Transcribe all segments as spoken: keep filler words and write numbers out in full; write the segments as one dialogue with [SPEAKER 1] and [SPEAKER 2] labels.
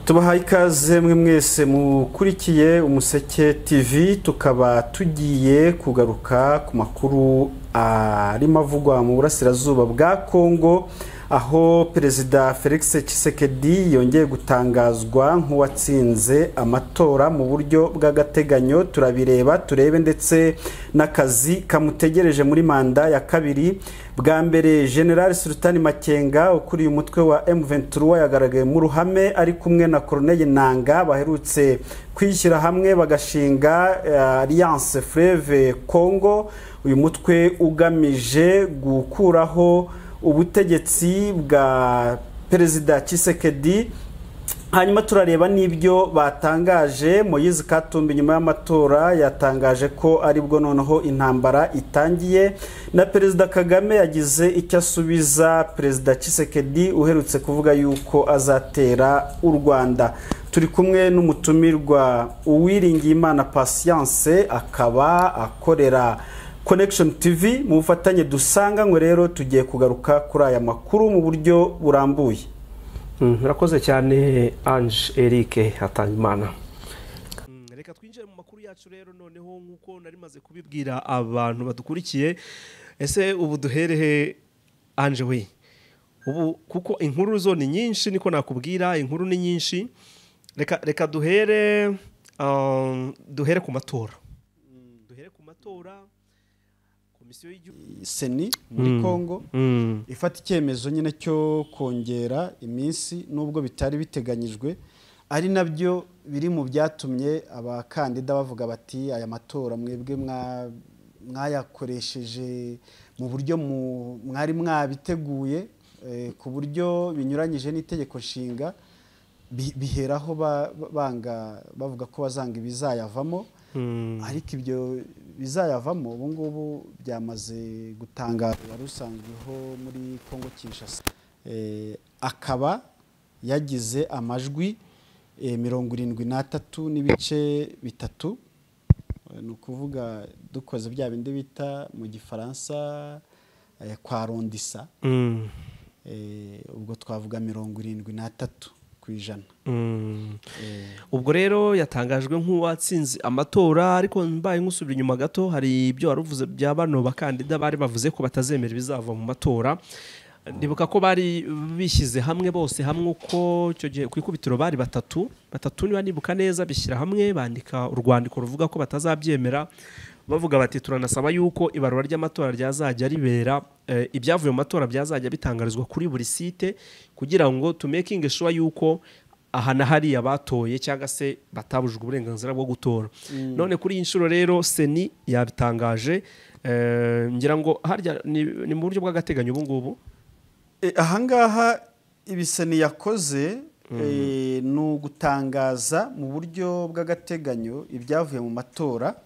[SPEAKER 1] Tubahaye ikaze mwe mwese mukurikiye Umuseke T V, tukaba tugiye kugaruka ku makuru arimo avugwa mu burasirazuba bwa Kongo, aho Perezida Felix Tshisekedi yongeye gutangazwa nk'uwatsinze amatora mu buryo bw'agateganyo. Turabireba turebe ndetse n'akazi kamutegereje muri manda ya kabiri. Bwa mbere General Sultani Makenga ukuriye umutwe wa M vingt-trois yagaragaye mu ruhame ari kumwe na Corneille Nangaa baherutse kwishyira hamwe bagashinga uh, Alliance Fleuve Congo, uyu mutwe ugamije gukuraho ubutegetsi bwa Perezida Tshisekedi. Hanyuma turareba n'ibyo batangaje. Moise Katumbi nyuma y'amatora yatangaje ko aribwo noneho intambara itangiye, na Perezida Kagame yagize icyo asubiza Perezida Tshisekedi uherutse kuvuga yuko azatera u Rwanda. Turi kumwe n'umutumirwa Uwiringiyimana Patience, akaba akorera Connection T V mu bufatanye dusanga ngo rero tugiye kugaruka kuri aya makuru mu buryo burambuye.
[SPEAKER 2] Murakoze cyane Ange Eric Hatangimana. Reka twinjire mu makuru yacu rero noneho nkuko nari maze kubibwira abantu badukurikiye. Ese ubu duherehe Ange we? Ubu kuko inkuru zo ni nyinshi niko nakubwira, inkuru ni nyinshi. Reka reka duhere um, duhere ku matora. Duhere ku matora.
[SPEAKER 1] Seni muri mm. Kongo mm. ifata icyemezo nyine cyo kongera iminsi nubwo bitari biteganyijwe, ari nabyo biri mu byatumye abakandida bavuga bati aya matora mwebwe mwayakoresheje mu buryo mwari mwabiteguye eh, ku buryo binyuranyije n'itegeko nshinga, biheraho banga bavuga ko bazanga ibizayavamo. Hmm. Ariko ibyo bizayavamo ubu ngubu byamaze gutangazwa rusanzweho muri Kongo Kinshasa. Eh, akaba yagize amajwi eh, mirongo irindwi n'atatu n'ibice bitatu, ni ukuvuga dukoze bya bindi bita mu Gifaransa eh, kwa rondisa. Hmm. Eh, ubwo twavuga mirongo irindwi n'atatu kwijana.
[SPEAKER 2] Mm. Eh. Ubwo rero yatangajwe nk'uwatsinze amatora, ariko mbaye nk'usubira inyuma gato hari ibyo waruvuze bya bano bakandida bari bavuze ko batazemera bizava mu matora. Ndibuka ko bari bishyize hamwe bose hamwe uko cyo gihe ku ikubitiro bari batatu batatu niba nibuka neza, bishyira hamwe bandika urwandiko ruvuga ko batazabyemera, bavuga bati turanasaba yuko ibarura ry'amatora ryazajya ribera e, ibyavuye mu matora byazajya bitangarizwa kuri buri site kugira ngo to making sure yuko aha na hari abatoye cyangwa se batabujwe uburenganzira bwo gutora. Mm. None kuri inshuro rero Seni yabitangaje, e, ngira ngo harya ni, ni mu buryo bw'agateganyo ubu ngubu.
[SPEAKER 1] E, ahangaha ibiseni yakoze mm. e, no gutangaza mu buryo bw'agateganyo ibyavuye mu matora.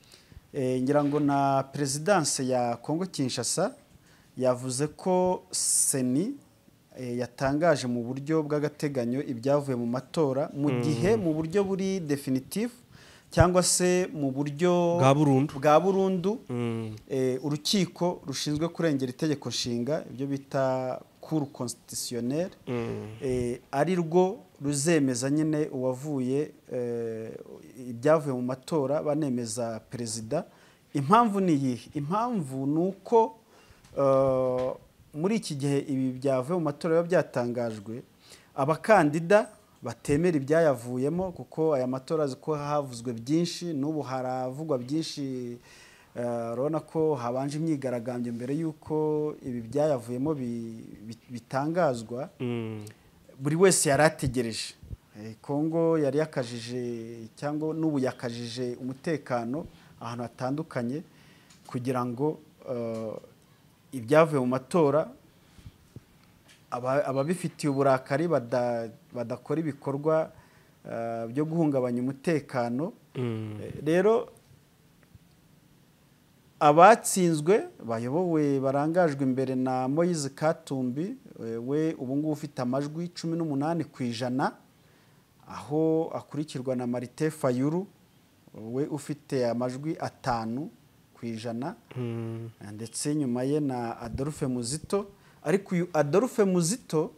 [SPEAKER 1] E, ngira ngo na Presidence ya Kongo Kinshasa yavuze ko Seni e, yatangaje mu buryo bw'agateganyo ibyavuye mu matora mu mm. gihe mu buryo buri definitive cyangwa se mu buryo
[SPEAKER 2] bwa burundu
[SPEAKER 1] bwa burundu
[SPEAKER 2] mm.
[SPEAKER 1] e, urukiko rushinzwe kurengera itegeko nshinga ibyo bita Cour constitutionnelle mm. e, ari rwo ruzemeza nyine uwavuye e, ibyavuye mu matora banemeza perezida. Impamvu ni yihe? Impamvu nuko uh, muri iki gihe ibi byavuye mu matora biba byatangajwe, abakandida batemera ibyayavuyemo, kuko aya matora azi ko havuzwe byinshi, n'ubu haravugwa byinshi. Urabona uh, ko habanje imyigaragambyo mbere yuko ibi byayavuyemo bitangazwa. Mm. Buri wese yarategereje. Kongo yari yakajije cyangwa n'ubu yakajije umutekano ahantu hatandukanye kugira ngo uh, ibyavuye mu matora ababifitiye uburakari badakora ibikorwa uh, byo guhungabanya umutekano. Mm. Rero abatsinzwe bayobowe barangajwe imbere na Moise Katumbi, we ubu ngubu ufite amajwi cumi n'umunani kwijana, aho akurikirwa na Martin Fayulu we ufite amajwi atanu kwijana. Mm. Ndetse nyuma ye na Adolphe Muzito, ariko uyu Adolphe Muzito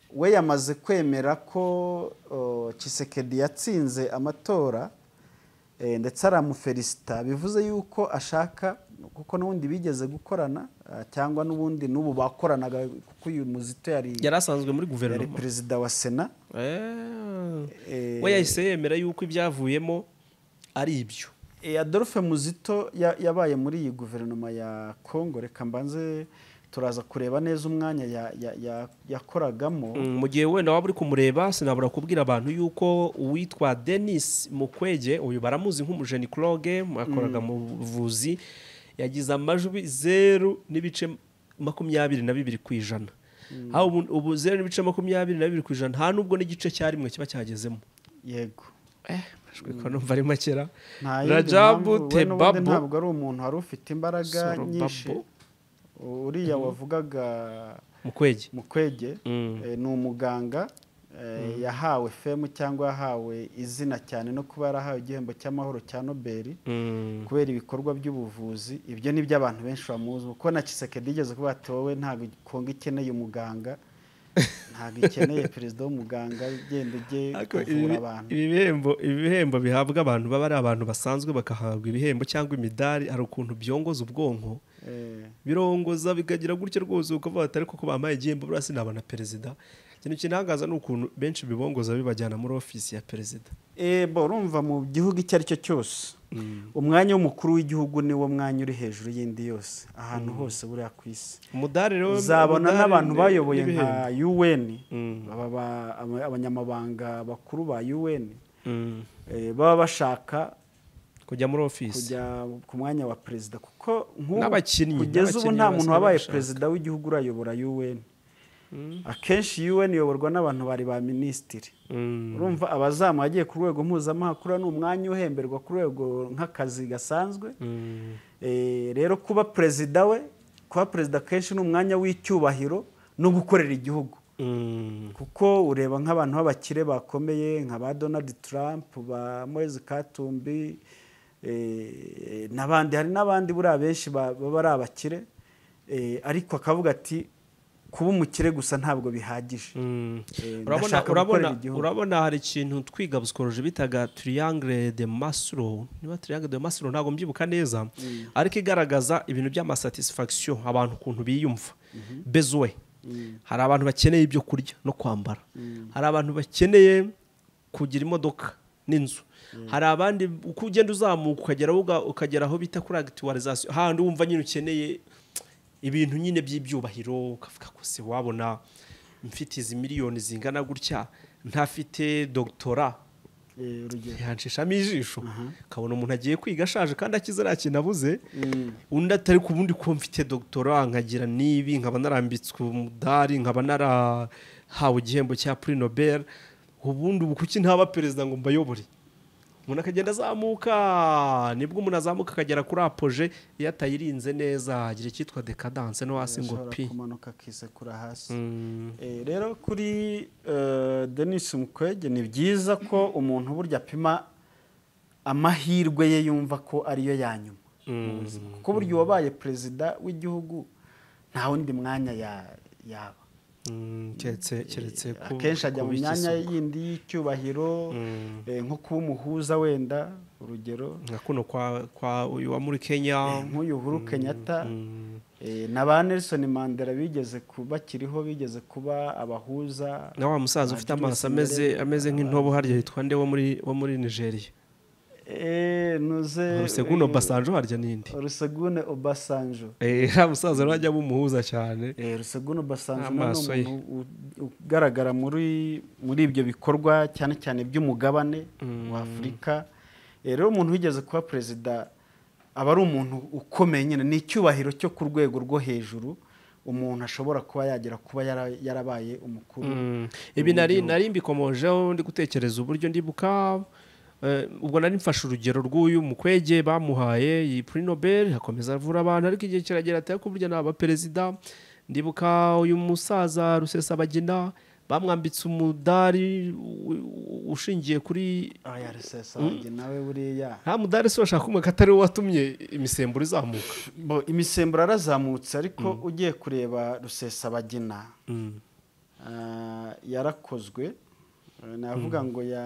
[SPEAKER 1] we yamaze kwemera ko uh, Tshisekedi yatsinze amatora eh, ndetse aramufelicita bivuze yuko ashaka kuko n'ubundi bigeze gukorana uh, cyangwa n'ubundi n'ubu bakoranaga kuko uyu Muzito yari
[SPEAKER 2] yarasanzwe muri guverinoma
[SPEAKER 1] yari perezida wa Sena
[SPEAKER 2] eh,
[SPEAKER 1] eh,
[SPEAKER 2] we yahise yemera yuko ibyavuyemo ari ibyo.
[SPEAKER 1] E Adolphe Muzito yabaye muri iyi guverinoma ya Kongo, reka mbanze turaza kureba neza umwanya yakoragamo.
[SPEAKER 2] Mu gihe wenda waba uri kumureba sinabura kubwira abantu yuko uwitwa Denis Mukwege, uyu baramuzi nk'umujenikologe akoraga mu buvuzi, yagize amajwi zeru n'ibice makumyabiri na bibiri ku ijana. Aho ubu zeru n'ibice makumyabiri na bibiri ku ijana nta nubwo n'igice cya rimwe kiba cyagezemo.
[SPEAKER 1] Yego.
[SPEAKER 2] Eh, ko numva ari makera.
[SPEAKER 1] Rajabu Tebabo ntabwo ari umuntu wari ufite imbaraga nyinshi. Uriya wavugaga
[SPEAKER 2] Mukwege.
[SPEAKER 1] Mukwege ni umuganga yahawe femu cyangwa yahawe izina cyane no kuba yarahawe igihembo cy'amahoro cya Nobel kubera ibikorwa by'ubuvuzi. Ibyo ni byo abantu benshi bamuzi kuko na Tshisekedi yigeze kuba ati wowe ntabwo Kongo ikeneye umuganga, ntabwo ikeneye perezida w'umuganga ugenda ujye kuvura abantu.
[SPEAKER 2] Ibihembo ibihembo bihabwa abantu baba ari abantu basanzwe bakahabwa ibihembo cyangwa imidari, hari ukuntu byongoza ubwonko birongoza bikagira gutyo rwose ukavuga ati ariko ko bambaye igihembo burasi nabana perezida. Ikintu kinangaza ni ukuntu benshi bibongoza bibajyana muri ofisi ya perezida.
[SPEAKER 1] Eh bo urumva mu gihugu icyo ari cyo cyose umwanya w'umukuru w'igihugu ni wo mwanya uri hejuru y'indi yose ahantu hose buriya ku isi.
[SPEAKER 2] Umudari rero
[SPEAKER 1] uzabona n'abantu bayoboye nka U N abanyamabanga bakuru ba U N baba bashaka
[SPEAKER 2] kujya muri ofisi
[SPEAKER 1] kujya ku mwanya wa perezida kuko
[SPEAKER 2] n'abakinnyi
[SPEAKER 1] kugeza ubu nta muntu wabaye perezida w'igihugu urayobora U N. Akenshi U N iyoborwa n'abantu bari ba minisitiri. Urumva abazamu agiye ku rwego mpuzamahanga ni umwanya uhemberwa ku rwego nk'akazi gasanzwe. Rero kuba perezida we kuba perezida kenshi ni umwanya w'icyubahiro no gukorera igihugu. Kuko ureba nk'abantu b'abakire bakomeye nka ba Donald Trump, ba Moise Katumbi, n'abandi hari n'abandi buriya benshi baba ari abakire, ariko akavuga ati kuba umukire gusa ntabwo bihagije.
[SPEAKER 2] Urabona hari ikintu twiga psychology bitaga triangle de Maslow, niba triangle de Maslow ntabwo mbyibuka neza, ariko igaragaza ibintu by'amasatisfaction abantu ukuntu biyumva. Besoin, hari abantu bakeneye ibyo kurya no kwambara, hari abantu bakeneye kugira imodoka n'inzu, hari abandi uko ugenda uzamuka ukagera ukagera aho bita kuri actualisation, handi wumva nyine ukeneye ibintu nyine by'ibyubahiro ukavuga ko se wabona mfite izi miliyoni zingana gutya ntafite doctora yanshishamo ijisho kabona umuntu agiye kwiga ashaje kandi akize nta kintu abuze, undi atari ku bundi ko mfite doctora nkagira nibi nkaba narambitswe umudari nkaba narahawe igihembo cya Prix Nobel, ubundi ubu kuki ntaba perezida ngo mbayobore. Umuntu akagenda azamuka, nibwo umuntu azamuka akagera kuri apoje iyo atayirinze neza agira icyitwa decadence no hasi ngo pi
[SPEAKER 1] kumanuka kisekura hasi. Rero kuri Denis Mukwege ni byiza ko umuntu burya apima amahirwe ye yumva ko ariyo yanyuma, kuko burya wabaye perezida w'igihugu nta wundi mwanya yaba.
[SPEAKER 2] keretse keretse
[SPEAKER 1] ko akenshi ajya mu myanya yindi y'icyubahiro nko kuba umuhuza wenda, urugero
[SPEAKER 2] nka kuno kwa kwa uyu wa muri Kenya
[SPEAKER 1] nk'uyu Uhuru Kenyatta na ba Nelson Mandela bigeze kubakiriho bigeze kuba abahuza.
[SPEAKER 2] Na wa musaza ufite amaso ameze ameze nk'intobo harya yitwa nde wo muri wo muri Nigeria.
[SPEAKER 1] Eh nuze
[SPEAKER 2] Olusegun Obasanjo harya nindi
[SPEAKER 1] Olusegun Obasanjo
[SPEAKER 2] eh ha musaza rajya bumuhuza cyane.
[SPEAKER 1] Eh Olusegun Obasanjo no ugaragara muri muri ibyo bikorwa cyane cyane by'umugabane wa Afrika. Rero umuntu wigeze kuba perezida aba ari umuntu ukomeye nyine, ni icyubahiro cyo ku rwego rwo hejuru umuntu ashobora kuba yagira kuba yarabaye umukuru.
[SPEAKER 2] Ibi nari nari mbikomojeho ndi gutekereza uburyo ndibuka ubwo nari mfashe urugero rw'uyu Mukwege bamuhaye iyi Prix Nobel hakomeza avura abantu, ariko igihe kiragera ati ko burya naba perezida. Ndibuka uyu musaza Rusesabagina bamwambitse umudari ushingiye kuri
[SPEAKER 1] aya Rusesabagina we buriya
[SPEAKER 2] nta mudari se bashaka kumwe katari watumye imisemburo izamuka.
[SPEAKER 1] Bo imisemburo arazamutse, ariko ugiye kureba Rusesabagina ah, yarakozwe navuga ngo ya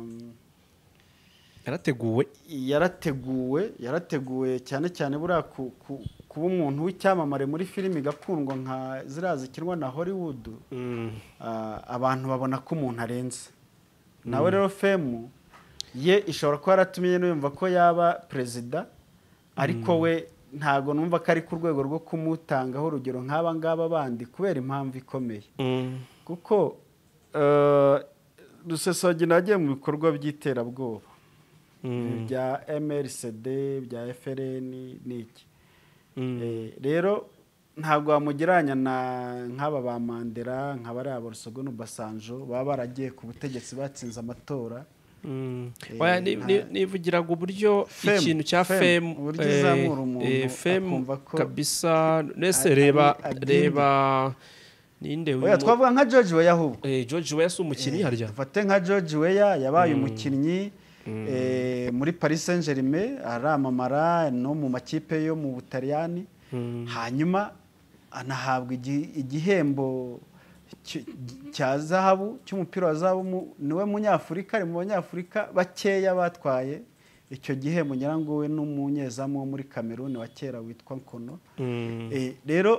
[SPEAKER 2] yarateguwe
[SPEAKER 1] yarateguwe yarateguwe cyane cyane buriya ku- ku- kuba umuntu w'icyamamare muri filimi igakundwa nka ziriya zikinwa na Hollywood
[SPEAKER 2] Mm.
[SPEAKER 1] ah, abantu babona ko umuntu arenze nawe rero femu ye ishobora kuba yaratumye yumva ko yaba perezida ariko we ntago numva ko ari ku rwego rwo kumutangaho urugero nk'aba ngaba bandi kubera impamvu ikomeye
[SPEAKER 2] Mm.
[SPEAKER 1] kuko eh, Rusesabagina yagiye mu bikorwa by'iterabwoba
[SPEAKER 2] Mm.
[SPEAKER 1] bya M R C D bya F R N n'iki
[SPEAKER 2] Mm.
[SPEAKER 1] Eh, rero ntabwo wamugeranya na nk'aba ba Mandela nk'abariya Olusegun Obasanjo baba baragiye ku butegetsi batsinze amatora.
[SPEAKER 2] Mm.
[SPEAKER 1] Eh,
[SPEAKER 2] Oya, ni-
[SPEAKER 1] nta-
[SPEAKER 2] ni- nivugiraga uburyo
[SPEAKER 1] Fem,
[SPEAKER 2] ikintu cya
[SPEAKER 1] fem,
[SPEAKER 2] fem
[SPEAKER 1] uburyo
[SPEAKER 2] eh,
[SPEAKER 1] izamura umuntu
[SPEAKER 2] eh, fem
[SPEAKER 1] akumva ko
[SPEAKER 2] kabisa nese
[SPEAKER 1] ari-
[SPEAKER 2] reba
[SPEAKER 1] ari-
[SPEAKER 2] reba ninde
[SPEAKER 1] oya twavuga nka George Weah ahubwo
[SPEAKER 2] eh, George Weah si umukinnyi harya
[SPEAKER 1] dufate nka George Weah yabaye umukinnyi eh, muri Paris Saint-Germain aramamara no mu makipe yo mu Butaliyani
[SPEAKER 2] Mm.
[SPEAKER 1] hanyuma anahabwa igi- igihembo cy- cya zahabu cy'umupira wa zahabu mu- niwe munyafurika ari mu banyafurika bakeya batwaye icyo gihembo nyirango we n'umunyezamu wo muri Cameroon wa kera witwa Nkono.
[SPEAKER 2] Mm.
[SPEAKER 1] Eh, rero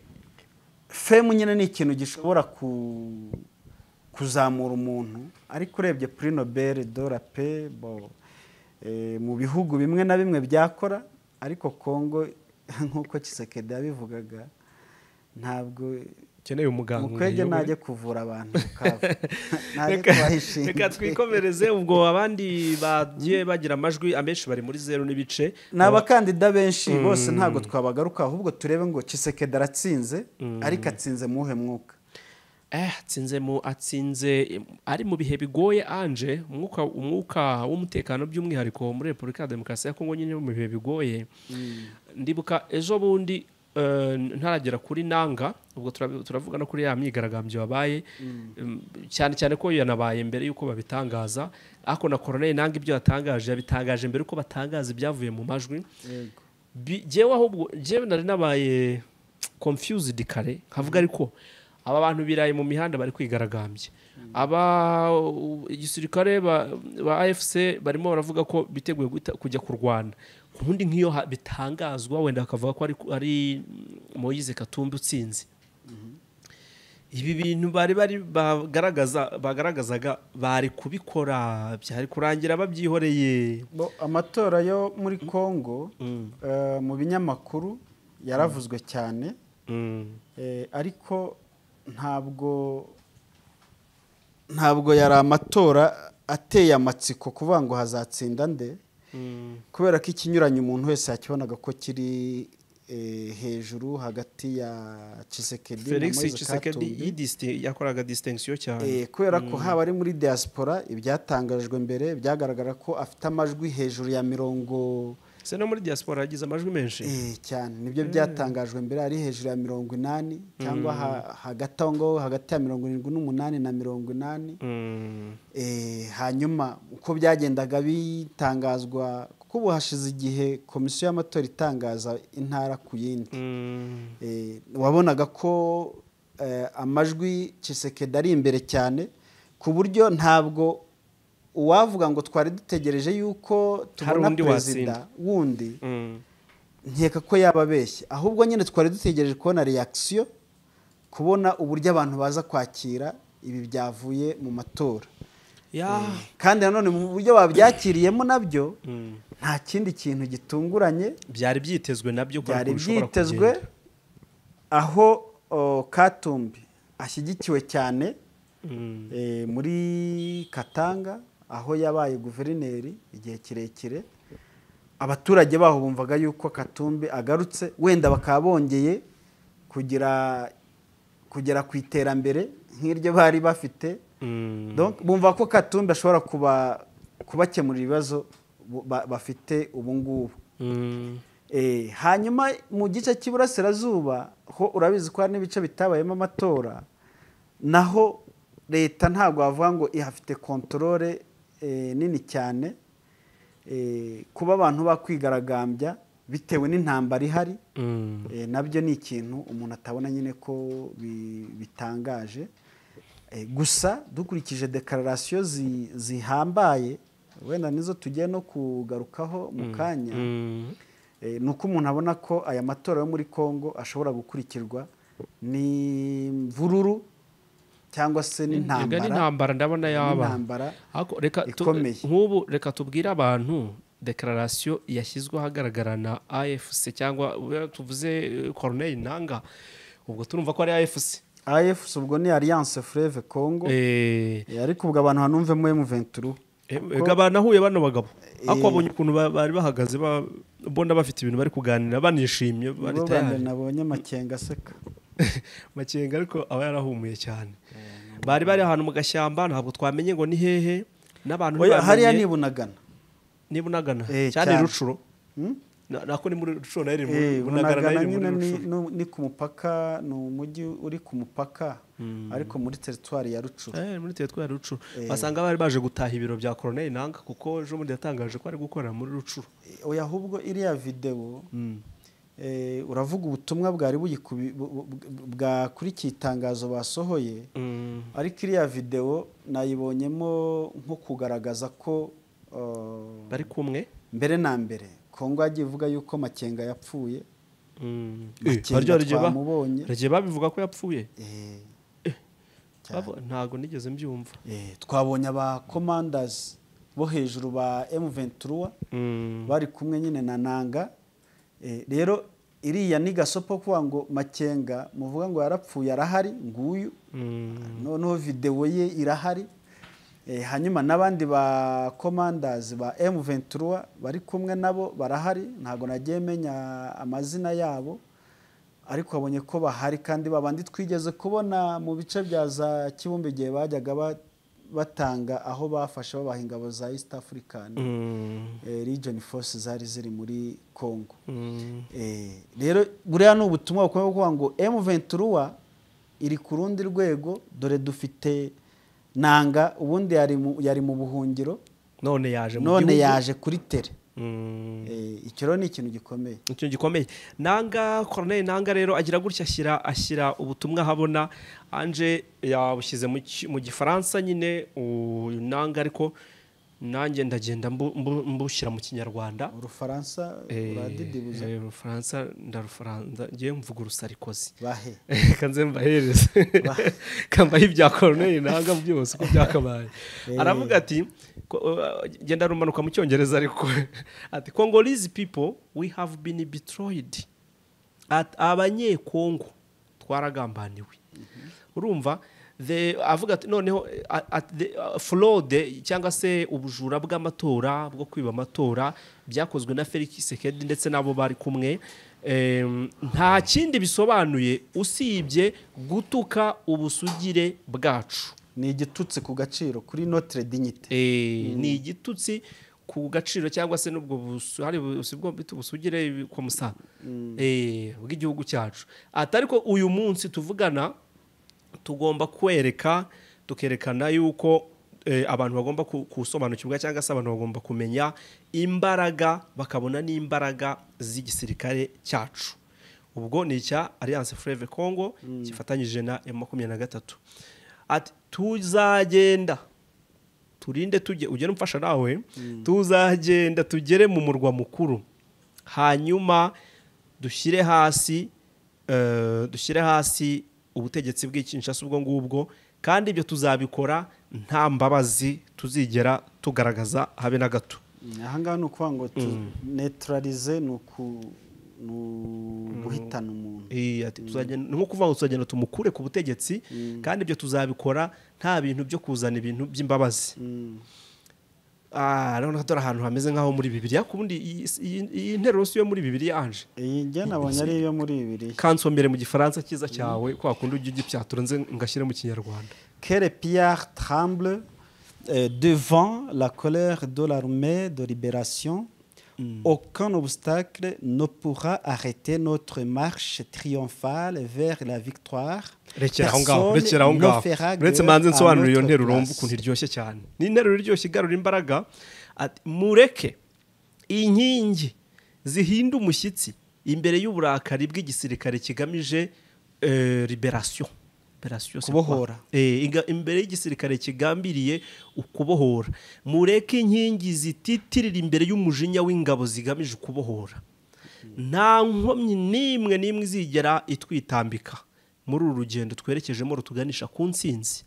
[SPEAKER 1] femu nyine ni ikintu gishobora ku- kuzamura umuntu ariko urebye Prix Nobel de la Paix bo eh, mu bihugu bimwe na bimwe byakora ariko Congo nk'uko Tshisekedi yabivugaga ntabwo
[SPEAKER 2] keneye umuganga
[SPEAKER 1] mukwege
[SPEAKER 2] uyobore.
[SPEAKER 1] najye kuvura abantu Bukavu. Najye
[SPEAKER 2] Reka-
[SPEAKER 1] kubahishinga.
[SPEAKER 2] reka twikomereze ubwo abandi bagiye bagira amajwi amenshi bari muri zeru n'ibice
[SPEAKER 1] ni abakandida benshi bose ntabwo twabagaruka ahubwo turebe ngo Tshisekedi aratsinze ariko atsinze muhe mwuka
[SPEAKER 2] eh atsinze mu atsinze ari mu bihe bigoye anje umwuka umwuka w'umutekano by'umwihariko muri Repubulika ya Demokarasi ya Kongo nyine mu bihe bigoye ndibuka ejo bundi eh, ntaragera kuri nanga ubwo turav- turavuga no kuri ya myigaragambyo wabaye um, cyane cyane ko yanabaye mbere yuko babitangaza ariko na Colonel Nanga ibyo yatangaje yabitangaje mbere uko batangaza ibyavuye mu majwi
[SPEAKER 1] yego
[SPEAKER 2] Bi- jewe ahubwo jewe nari nabaye confused kare nkavuga ariko aba bantu biraye mu mihanda bari kwigaragambye aba u- igisirikare ba, ba A F C barimo baravuga ko biteguye guhita- kujya kurwana ubundi nk'iyo ha- bitangazwa wenda bakavuga ko ari ari Moise Katumbi utsinze ibi bintu bari bari bagaragaza bagaragazaga bari kubikora byari kurangira babyihoreye
[SPEAKER 1] Bo, amatora yo muri Congo
[SPEAKER 2] Mm.
[SPEAKER 1] eh, mu binyamakuru yaravuzwe cyane
[SPEAKER 2] Mm.
[SPEAKER 1] eh, ariko ntabwo ntabwo yari amatora ateye amatsiko kuvuga ngo hazatsinda nde
[SPEAKER 2] Mm.
[SPEAKER 1] kubera ko ikinyuranye umuntu wese yakibonaga ko kiri eh, hejuru hagati ya Tshisekedi na
[SPEAKER 2] Felix
[SPEAKER 1] Moise
[SPEAKER 2] Tshisekedi
[SPEAKER 1] Katumbi.
[SPEAKER 2] yidisti yakoraga distinction cyane
[SPEAKER 1] Eh, kubera ko haba ari muri diaspora ibyatangajwe mbere byagaragara ko afite amajwi hejuru ya mirongo
[SPEAKER 2] se no muri diaspora yagize amajwi menshi
[SPEAKER 1] eh, cyane nibyo byatangajwe mbere ari hejuru ya mirongo inani cyangwa ha- hagati aho ngaho hagati ya mirongo irindwi n'umunani na mirongo inani
[SPEAKER 2] Mm.
[SPEAKER 1] Eh, hanyuma uko byagendaga bitangazwa kuko ubu hashize igihe komisiyo y'amatora itangaza intara ku yindi
[SPEAKER 2] Mm.
[SPEAKER 1] Eh, wabonaga ko eh, amajwi Tshisekedi ari imbere cyane ku buryo ntabwo uwavuga ngo twari dutegereje yuko tubona
[SPEAKER 2] undi
[SPEAKER 1] perezida wundi
[SPEAKER 2] Mm.
[SPEAKER 1] nkeka ko yaba abeshye ahubwo nyine twari dutegereje kubona reaction kubona uburyo abantu baza kwakira ibi byavuye mu matora
[SPEAKER 2] ya
[SPEAKER 1] kandi nanone mu buryo babyakiriyemo nabyo
[SPEAKER 2] Mm.
[SPEAKER 1] nta kindi kintu gitunguranye
[SPEAKER 2] byari byitezwe nabyo ko
[SPEAKER 1] byari
[SPEAKER 2] ariko bishobora
[SPEAKER 1] byitezwe
[SPEAKER 2] kugenda.
[SPEAKER 1] aho o, Katumbi ashyigikiwe cyane
[SPEAKER 2] Mm.
[SPEAKER 1] eh, muri Katanga aho yabaye guverineri igihe kirekire abaturage baho bumvaga yuko Katumbi agarutse wenda bakaba bongeye kugira kugera ku iterambere nk'iryo bari bafite
[SPEAKER 2] Mm.
[SPEAKER 1] donc bumva ko Katumbi ashobora kuba kubakemurira ibibazo bu- ba- bafite ubu ngubu
[SPEAKER 2] Mm.
[SPEAKER 1] Eh, hanyuma mu gice cy'iburasirazuba ho urabizi ko hari n'ibice bitabayemo amatora naho leta ntabwo wavuga ngo ihafite kontorore eh, nini cyane eh, kuba abantu bakwigaragambya bitewe n'intambara ihari
[SPEAKER 2] Mm.
[SPEAKER 1] eh, nabyo ni ikintu umuntu atabona nyine ko bi- bitangaje Eh, gusa dukurikije dekararasiyo zi- zihambaye wenda nizo tugiye no kugarukaho mu kanya
[SPEAKER 2] Mm.
[SPEAKER 1] eh, ni uko umuntu abona ko aya matora yo muri Congo ashobora gukurikirwa n'imvururu cyangwa se
[SPEAKER 2] Ega
[SPEAKER 1] n'intambara
[SPEAKER 2] n'intambara ndabona yaba
[SPEAKER 1] n'intambara
[SPEAKER 2] Ariko reka tu-
[SPEAKER 1] ikomeye.
[SPEAKER 2] nk'ubu reka tubwire abantu dekararasiyo yashyizwe ahagaragara na A F C cyangwa ubu tuvuze eh, Corneille Nangaa ubwo turumva ko ari A F C
[SPEAKER 1] A F C ubwo ni Alliance Fleuve Congo
[SPEAKER 2] eh
[SPEAKER 1] Eh, ariko ubwo abantu hanumvemo M vingt-trois
[SPEAKER 2] ega banahuye bano bagabo ariko babonye ukuntu ba- bari bahagaze ba- mbona bafite ibintu bari kuganira banishimye bari
[SPEAKER 1] ubwo bwa mbere
[SPEAKER 2] tayari
[SPEAKER 1] nabonye Makenga aseka
[SPEAKER 2] Makenga ariko aba yarahumuye cyane bari bari ahantu mu gashyamba ntabwo twamenye ngo ni hehe n'abantu
[SPEAKER 1] Oya, hariya
[SPEAKER 2] ntibamenye.
[SPEAKER 1] nibunagana
[SPEAKER 2] niba unagana
[SPEAKER 1] Eh,
[SPEAKER 2] cyane
[SPEAKER 1] cyane.
[SPEAKER 2] rucuro
[SPEAKER 1] Hmm?
[SPEAKER 2] Na- nako ni muri rucuro nayo iri
[SPEAKER 1] Eh,
[SPEAKER 2] muri bunagana
[SPEAKER 1] bunagana
[SPEAKER 2] nayo iri
[SPEAKER 1] nyine
[SPEAKER 2] muri
[SPEAKER 1] ni,
[SPEAKER 2] rucuro
[SPEAKER 1] nu- ni ku mupaka ni umujyi uri ku mupaka ariko muri teritwari ya Rucuru
[SPEAKER 2] eh muri teritwari ya rucuro
[SPEAKER 1] Eh.
[SPEAKER 2] basanga bari baje gutaha ibiro bya Corneille Nangaa kuko ejo bundi yatangaje ko ari gukorera muri rucuro
[SPEAKER 1] Eh, oya ahubwo iriya video eh, uravuga ubutumwa bwari buyikubi- bu- bu- bu- bwakurikiye itangazo basohoye
[SPEAKER 2] Mm.
[SPEAKER 1] ariko iriya video nayibonyemo nko kugaragaza ko uh,
[SPEAKER 2] bari kumwe
[SPEAKER 1] mbere na mbere Kongo yagiye ivuga yuko Makenga yapfuye
[SPEAKER 2] Mm.
[SPEAKER 1] Makenga
[SPEAKER 2] harya rigiye ba-
[SPEAKER 1] twamubonye
[SPEAKER 2] rigiye babivuga ko yapfuye
[SPEAKER 1] eh,
[SPEAKER 2] Bavo- ntago nigeze mbyumva
[SPEAKER 1] eh, twabonye aba commanders bo hejuru ba M vingt-trois
[SPEAKER 2] Mm.
[SPEAKER 1] bari kumwe nyine na Nanga eh, rero iriya ni gasopo kuvuga ngo Makenga muvuga ngo yarapfuye arahari nguyu
[SPEAKER 2] Mm.
[SPEAKER 1] noneho video ye irahari eh, hanyuma n'abandi ba commanders ba M vingt-trois bari kumwe nabo barahari ntago nagiye menya amazina yabo ariko abonye ko bahari kandi babandi twigeze kubona mu bice bya za Kibumbe igihe bajyaga ba- batanga aho bafashe babaha ingabo za East African
[SPEAKER 2] Mm.
[SPEAKER 1] eh, Region Force zari ziri muri Congo
[SPEAKER 2] Mm.
[SPEAKER 1] eh, rero buriya ni ubutumwa bukomeye kuvuga ngo M vingt-trois iri ku rundi rwego dore dufite Nanga ubundi yari mu, yari mu buhungiro
[SPEAKER 2] none yaje mu
[SPEAKER 1] none
[SPEAKER 2] gihugu.
[SPEAKER 1] yaje kuri tere
[SPEAKER 2] Mm.
[SPEAKER 1] eh, icyo rero ni ikintu gikomeye
[SPEAKER 2] ikintu gikomeye Nangaa Corneille Nangaa rero agira gutya ashyira ashyira ubutumwa habona anje yabushyize mu ki- mu gifaransa nyine uyu Nangaa ariko nanjye ndagenda mbu- mbu- mbushyira mu kinyarwanda
[SPEAKER 1] urufaransa
[SPEAKER 2] Eh,
[SPEAKER 1] uradidibuza
[SPEAKER 2] eh, urufaransa ndarufaransa ngiye mvuga urusarikozi
[SPEAKER 1] bahe
[SPEAKER 2] kanze mbahereze kambaye ibya Corneille Nangaa byose uko byakabaye
[SPEAKER 1] Eh.
[SPEAKER 2] aravuga ati ko- uh, genda rumanuka mu cyongereza ariko ati Congolese people we have been betrayed at abanyekongo twaragambaniwe urumva the avuga ati noneho at- at the uh, fraude cyangwa se ubujura bw'amatora bwo kwiba amatora byakozwe na Felix Tshisekedi ndetse nabo bari kumwe em, nta kindi bisobanuye usibye gutuka ubusugire bwacu
[SPEAKER 1] ni igitutsi ku gaciro kuri notre dignité
[SPEAKER 2] Eh, ni igitutsi ku gaciro cyangwa se n'ubwo busu- hari ubusu- bwo bita ubusugire ku musa eh, bw'igihugu cyacu ati ariko uyu munsi tuvugana tugomba kwereka tukerekana yuko eh, abantu bagomba ku- kusobanukirwa cyangwa se abantu bagomba kumenya imbaraga bakabona n'imbaraga z'igisirikare cyacu ubwo ni icya Alliance Fleuve Congo gifatanyije na M makumyabiri na gatatu ati tuzagenda turinde tujye ugere umfasha nawe tuzagenda tugere mu murwa mukuru hanyuma dushyire hasi eh, dushyire hasi ubutegetsi bw'ikinshasa ubwo ngubwo kandi ibyo tuzabikora nta mbabazi tuzigera tugaragaza habe na gato
[SPEAKER 1] aha ngaha ni ukuvuga ngo tu neutralize ni uku ni uguhitana umuntu
[SPEAKER 2] Eh, ati tuzagenda nko kuvuga ngo tuzagenda tumukure ku butegetsi kandi ibyo tuzabikora nta bintu byo kuzana ibintu by'imbabazi
[SPEAKER 1] Mm.
[SPEAKER 2] ah rero dore ahantu hameze nk'aho muri Bibiliya kubundi iyi- iyi iyi nteruro si yo muri Bibiliya anje
[SPEAKER 1] iyi njye nabonye ari iyo muri bibiri
[SPEAKER 2] kansomere mu gifaransa cyiza cyawe kwa kundi ujya ugipyatura nze ngashyire mu kinyarwanda
[SPEAKER 1] Quelle pierre tremble euh, devant la colère de l'armée de libération. Aucun obstacle ne pourra arrêter notre marche triomphale vers la victoire.
[SPEAKER 2] rekera aho ngaho
[SPEAKER 1] Personne
[SPEAKER 2] rekera aho
[SPEAKER 1] ne
[SPEAKER 2] ngaho
[SPEAKER 1] fera
[SPEAKER 2] uretse
[SPEAKER 1] guerre
[SPEAKER 2] manze
[SPEAKER 1] à
[SPEAKER 2] nsobanura iyo
[SPEAKER 1] notre
[SPEAKER 2] nteruro
[SPEAKER 1] place.
[SPEAKER 2] wumva ukuntu iryoshye cyane ni interuro iryoshye igarura imbaraga ati mureke inkingi zihinda umushyitsi imbere y'uburakari bw'igisirikare kigamije eh, liberation operation
[SPEAKER 1] kubohora
[SPEAKER 2] eh inga- imbere y'igisirikare kigambiriye ukubohora mureke inkingi zititirira imbere y'umujinya w'ingabo zigamije ukubohora nta nkomyi n'imwe n'imwe izigera itwitambika muri uru rugendo twerekejemo rutuganisha ku ntsinzi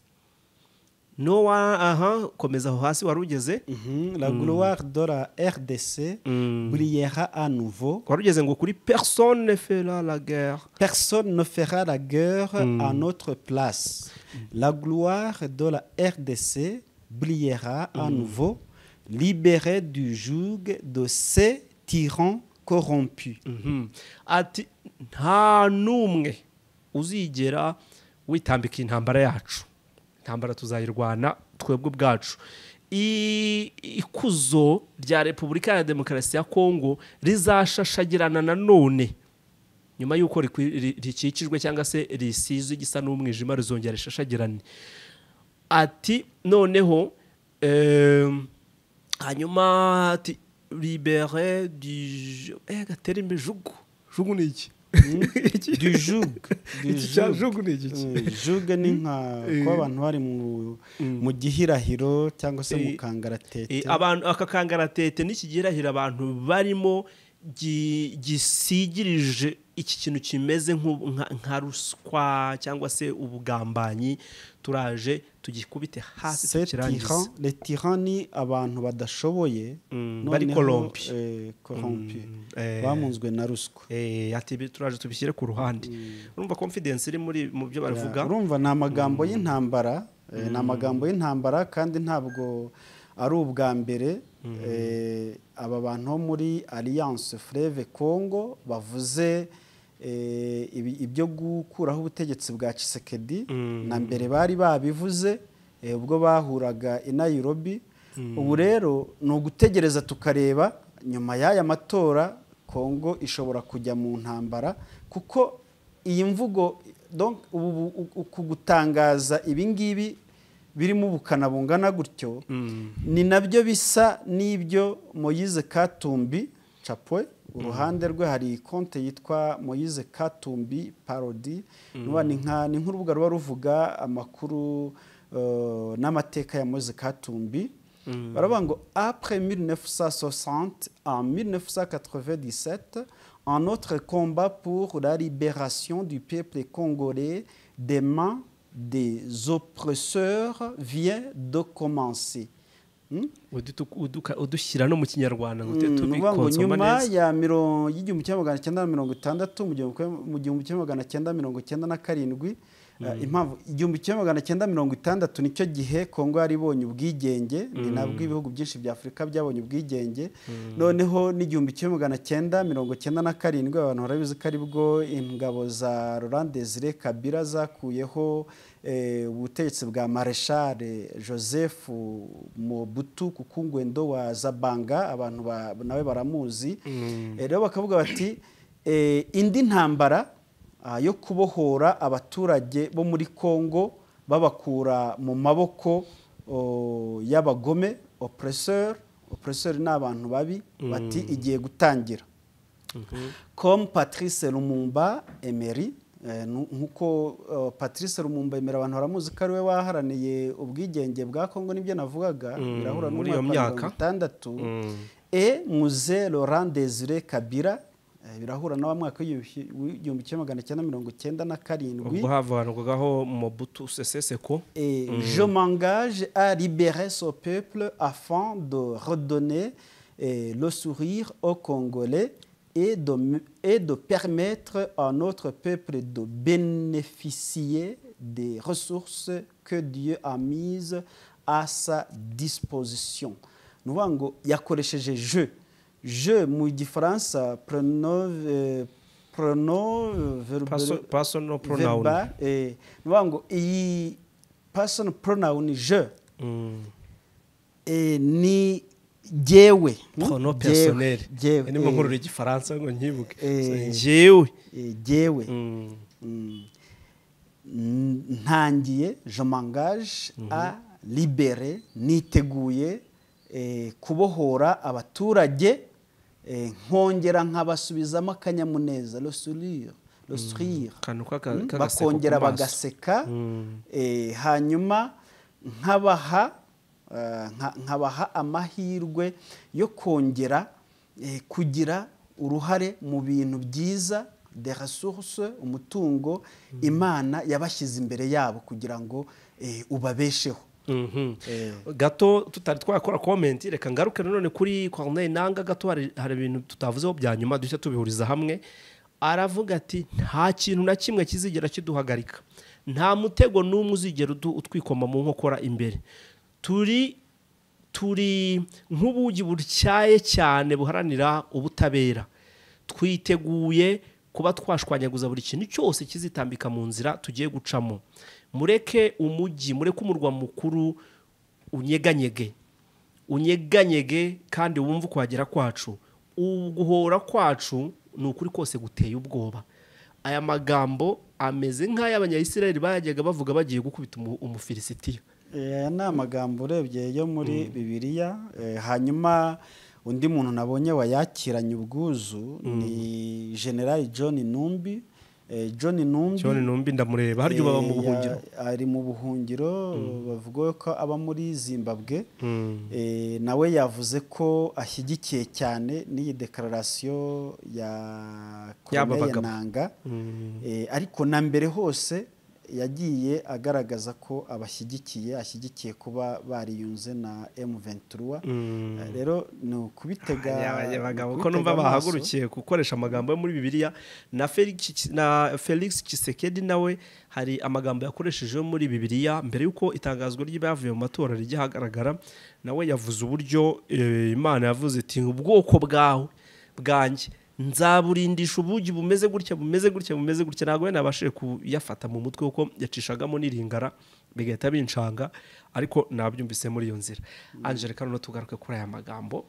[SPEAKER 2] no wa aha komeza aho hasi warugeze
[SPEAKER 1] Mhm, la gloire de la R D C brillera à nouveau.
[SPEAKER 2] warugeze ngo kuri personne ne fera la guerre
[SPEAKER 1] Personne ne fera la guerre à notre place. La gloire de la R D C brillera à nouveau, libérée du joug de ces tyrans corrompus.
[SPEAKER 2] Mhm. ati nta n'umwe uzigera witambika intambara yacu intambara tuzayirwana twebwe ubwacu I- ikuzo rya repubulika ya demokarasi ya kongo rizashashagirana nanone nyuma y'uko rikwi- ri- rikikijwe cyangwa se risizwe igisa n'umwijima rizongera rishashagirane ati noneho em, hanyuma ati libere du eh gatera imbere jugu jugu ni iki
[SPEAKER 1] Du joug. Du
[SPEAKER 2] Iki cya
[SPEAKER 1] joug.
[SPEAKER 2] jugu ni iki
[SPEAKER 1] Mm, joug ni nka kuba abantu bari mu mu gihirahiro cyangwa se mu
[SPEAKER 2] Eh,
[SPEAKER 1] kangaratete.
[SPEAKER 2] Eh, abantu aka kangaratete n'ikigirahira abantu barimo gi- gisigirije iki kintu kimeze nk'u- nka nka ruswa cyangwa se ubugambanyi turaje tugikubite hasi
[SPEAKER 1] Ces
[SPEAKER 2] tukirangize
[SPEAKER 1] tyrans, les tyrans ni abantu badashoboye
[SPEAKER 2] Mm,
[SPEAKER 1] noneho,
[SPEAKER 2] bari corrompi.
[SPEAKER 1] eh, corrompi.
[SPEAKER 2] Eh,
[SPEAKER 1] bamunzwe na ruswa.
[SPEAKER 2] eh, ati bi- turaje tubishyire ku ruhande urumva confidence iri muri mu byo baravuga
[SPEAKER 1] urumva ni amagambo y'intambara eh, ni amagambo y'intambara kandi ntabwo ari ubwa mbere eh, aba bantu bo muri Alliance Fleuve Congo bavuze eh, ibi- ibyo gukuraho ubutegetsi bwa Tshisekedi na mbere bari babivuze eh, ubwo bahuraga i Nairobi ubu rero ni ugutegereza tukareba nyuma y'aya matora Congo ishobora kujya mu ntambara kuko iyi mvugo donc ubu uku gutangaza ibi ngibi birimo ubukana bungana gutyo ni nabyo bisa n'ibyo Moise Katumbi Chapwe uruhande rwe hari konte yitwa Moise Katumbi Parody nuba ni nka ni nk'urubuga ruba ruvuga amakuru uh, n'amateka ya Moise Katumbi baravuga ngo après mille neuf cent soixante en mille neuf cent quatre-vingt-dix-sept un autre combat pour la libération du peuple congolais des mains des oppresseurs vient de commencer. Hmm?
[SPEAKER 2] Udutu- uduka- udushyira no mu kinyarwanda ngo
[SPEAKER 1] Mm,
[SPEAKER 2] tube
[SPEAKER 1] ni ukuvuga ngo
[SPEAKER 2] tubikonsoma
[SPEAKER 1] nyuma
[SPEAKER 2] neza
[SPEAKER 1] ya miro- y'igihumbi kimwe magana cyenda mirongo itandatu mu gihumbi mu gihumbi kimwe magana cyenda mirongo cyenda na karindwi uh, impamvu igihumbi kimwe magana cyenda mirongo itandatu nicyo gihe Kongo yari ibonye ubwigenge ni nabwo ibihugu byinshi bya Afurika byabonye ubwigenge noneho n'igihumbi kimwe magana cyenda mirongo cyenda na karindwi abantu barabizi ko aribwo ingabo za Laurent Désiré Kabila zakuyeho eh, ubutegetsi bwa Marshal Joseph Mobutu Kuku Ngwendo wa Zabanga abantu ba- nawe baramuzi Eh, rero bakavuga bati eh, indi ntambara ah, yo kubohora abaturage bo muri Kongo babakura mu maboko oh, y'abagome oppresseur oppresseur ni abantu babi bati igiye gutangira comme Patrice Lumumba Emery eh, nu- nkuko uh, Patrice Lumumba Emery abantu baramuzi ko ari we waharaniye ubwigenge bwa Kongo nibyo navugaga birahura
[SPEAKER 2] muri iyo
[SPEAKER 1] n'umwaka wa
[SPEAKER 2] myaka.
[SPEAKER 1] mirongo itandatu et Mzee Laurent Désiré Kabila eh, birahura na wa mwaka w'igihumbi kimwe magana cyenda mirongo cyenda na karindwi
[SPEAKER 2] ubwo havanwagaho Mobutu Sese Seko
[SPEAKER 1] et je m'engage à libérer ce peuple afin de redonner eh, le sourire aux Congolais et de, et de permettre à notre peuple de bénéficier des ressources que Dieu a mises à sa disposition. Nous voyons ngo yakoresheje je je mu gifaransa pronom eh, pronom verbe
[SPEAKER 2] Perso- personal pronoun.
[SPEAKER 1] verba eh nous voyons ngo iyi personal pronoun je
[SPEAKER 2] Mm.
[SPEAKER 1] eh, ni jewe
[SPEAKER 2] pronom personnel
[SPEAKER 1] jewe
[SPEAKER 2] ni mu nkuru y'igifaransa ngo nkibuke
[SPEAKER 1] Eh.
[SPEAKER 2] njyewe
[SPEAKER 1] eh, jewe
[SPEAKER 2] Mm.
[SPEAKER 1] Mm. N- ntangiye je m'engage à libérer niteguye eh, kubohora abaturage eh, nkongera nkabasubizamo akanyamuneza le sourire le sourire
[SPEAKER 2] Akantu k'aka-
[SPEAKER 1] Mm,
[SPEAKER 2] k'agaseko
[SPEAKER 1] bakongera
[SPEAKER 2] ku maso.
[SPEAKER 1] bagaseka
[SPEAKER 2] Mm.
[SPEAKER 1] eh, hanyuma nkabaha eh, nka- nkabaha amahirwe yo kongera eh, kugira uruhare mu bintu byiza de ressources umutungo Imana yabashyize imbere yabo kugira ngo eh, ubabesheho.
[SPEAKER 2] Mhm.
[SPEAKER 1] Eh.
[SPEAKER 2] gato tutari twakora comment reka ngaruke none kuri Corneille Nanga gato hari hari ibintu tutavuzeho bya nyuma dushya tubihuriza hamwe. Aravuga ati nta kintu na kimwe kizigera kiduhagarika, nta mutego n'umwe uzigera udu- utwikoma mu nkokora imbere. Turi turi nk'ubugi butyaye cyane buharanira ubutabera, twiteguye kuba twashwanyaguza buri kintu cyose kizitambika mu nzira tugiye gucamo. Mureke umujyi, mureke umurwa mukuru unyeganyege unyeganyege kandi wumve kuhagera kwacu. Uguhora kwacu ni ukuri kose guteye ubwoba. Aya magambo ameze nk'ay'Abanyayisiraheli bayajyaga bavuga bagiye gukubita umu- umufilisitiya.
[SPEAKER 1] aya ni amagambo urebye yo muri bibiliya. Eh, hanyuma undi muntu nabonye wayakiranye ubwuzu ni general John Numbi. Eh, John Numbi
[SPEAKER 2] John Numbi ndamureba haryo baba mu buhungiro.
[SPEAKER 1] Eh, ari mu buhungiro bavuga ko aba muri Zimbabwe. Eh, nawe yavuze ko ashyigikiye cyane n'iyi declaration ya
[SPEAKER 2] Y'aba
[SPEAKER 1] Corneille
[SPEAKER 2] bagabo.
[SPEAKER 1] Nanga. Eh, ariko na mbere hose yagiye agaragaza ko abashyigikiye ashyigikiye kuba bariyunze na M vingt-trois. Eh, rero ni ukubitega
[SPEAKER 2] abagabo
[SPEAKER 1] ni
[SPEAKER 2] ko numva
[SPEAKER 1] ukubitega amaso.
[SPEAKER 2] bahagurukiye gukoresha amagambo yo muri Bibiliya. Na Felix na Felix Tshisekedi nawe hari amagambo yakoresheje yo muri Bibiliya mbere yuko itangazwa ry'ibyavuye mu matora rijya hagaragara. Nawe yavuze uburyo eh, Imana yavuze iti ubwoko bwawe bwanjye nzaburindisha ubugi bumeze gutya bumeze gutya bumeze gutya. Ntabwo we nabashije kuyafata mu mutwe kuko yacishagamo n'iringara bigahita bincanga, ariko nabyumvise muri iyo nzira. Angela kano tugaruke kuri aya magambo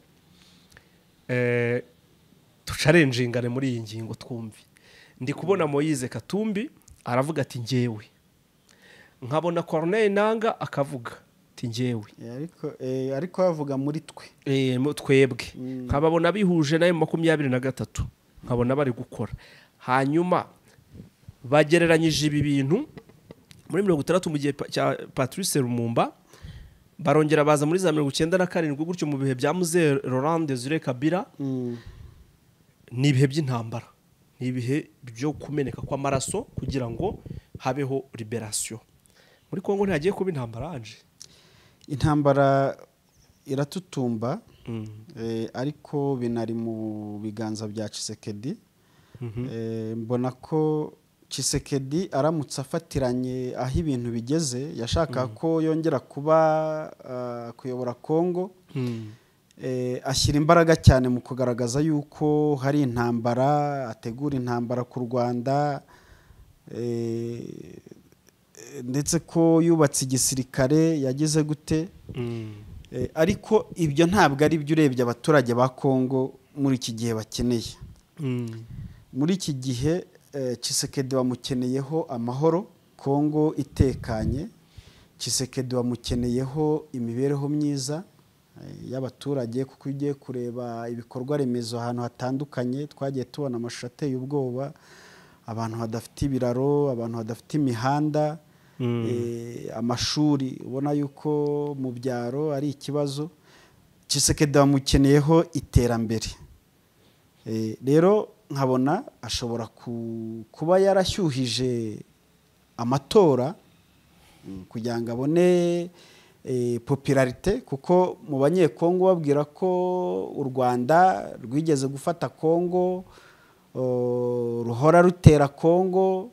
[SPEAKER 2] eh tucarenjingane muri iyi ngingo twumve. Ndi kubona Moise Katumbi aravuga ati njyewe, nkabona Corneille Nanga akavuga ati njyewe,
[SPEAKER 1] Eh, ariko eh, ariko yavuga muri twe.
[SPEAKER 2] eh mu twebwe nkababona bihuje nayo makumyabiri na gatatu nkabona bari gukora. Hanyuma bagereranyije ibi bintu muri mirongo itandatu mu gihe pa- cya Patrice Lumumba, barongera baza muri za mirongo icyenda na karindwi gutyo mu bihe bya Mzee Laurent Désiré Kabila.
[SPEAKER 1] Mm.
[SPEAKER 2] Ni ibihe by'intambara, ni ibihe byo kumeneka kw'amaraso kugira ngo habeho liberation. Muri Kongo ntihagiye kuba intambara anje.
[SPEAKER 1] Intambara iratutumba.
[SPEAKER 2] Mm.
[SPEAKER 1] Eh, ariko binari mu biganza bya Tshisekedi. Eh, mbona ko Tshisekedi aramutse afatiranye aho ibintu bigeze yashaka ko yongera kuba ah, kuyobora Kongo.
[SPEAKER 2] Mm.
[SPEAKER 1] Eh, ashyira imbaraga cyane mu kugaragaza yuko hari intambara, ategura intambara ku Rwanda, eh, ndetse ko yubatse igisirikare yagize gute.
[SPEAKER 2] Mm.
[SPEAKER 1] Eh, ariko ibyo ntabwo ari byo urebye abaturage ba Kongo muri iki gihe bakeneye.
[SPEAKER 2] Mm.
[SPEAKER 1] Muri iki gihe eh, Tshisekedi wamukeneyeho amahoro, Kongo itekanye. Tshisekedi wamukeneyeho imibereho myiza eh, y'abaturage, kuko ugiye kureba ibikorwa remezo ahantu hatandukanye twagiye tubona amashusho ateye ubwoba, abantu badafite ibiraro, abantu badafite imihanda.
[SPEAKER 2] Mm.
[SPEAKER 1] Eh, amashuri ubona yuko mu byaro ari ikibazo. Tshisekedi wamukeneyeho iterambere. Eh, rero nkabona ashobora ku- kuba yarashyuhije amatora mm, kugira ngo abone eh, popularite, kuko mu banyekongo babwira ko u Rwanda rwigeze gufata Kongo, o, ruhora rutera Kongo,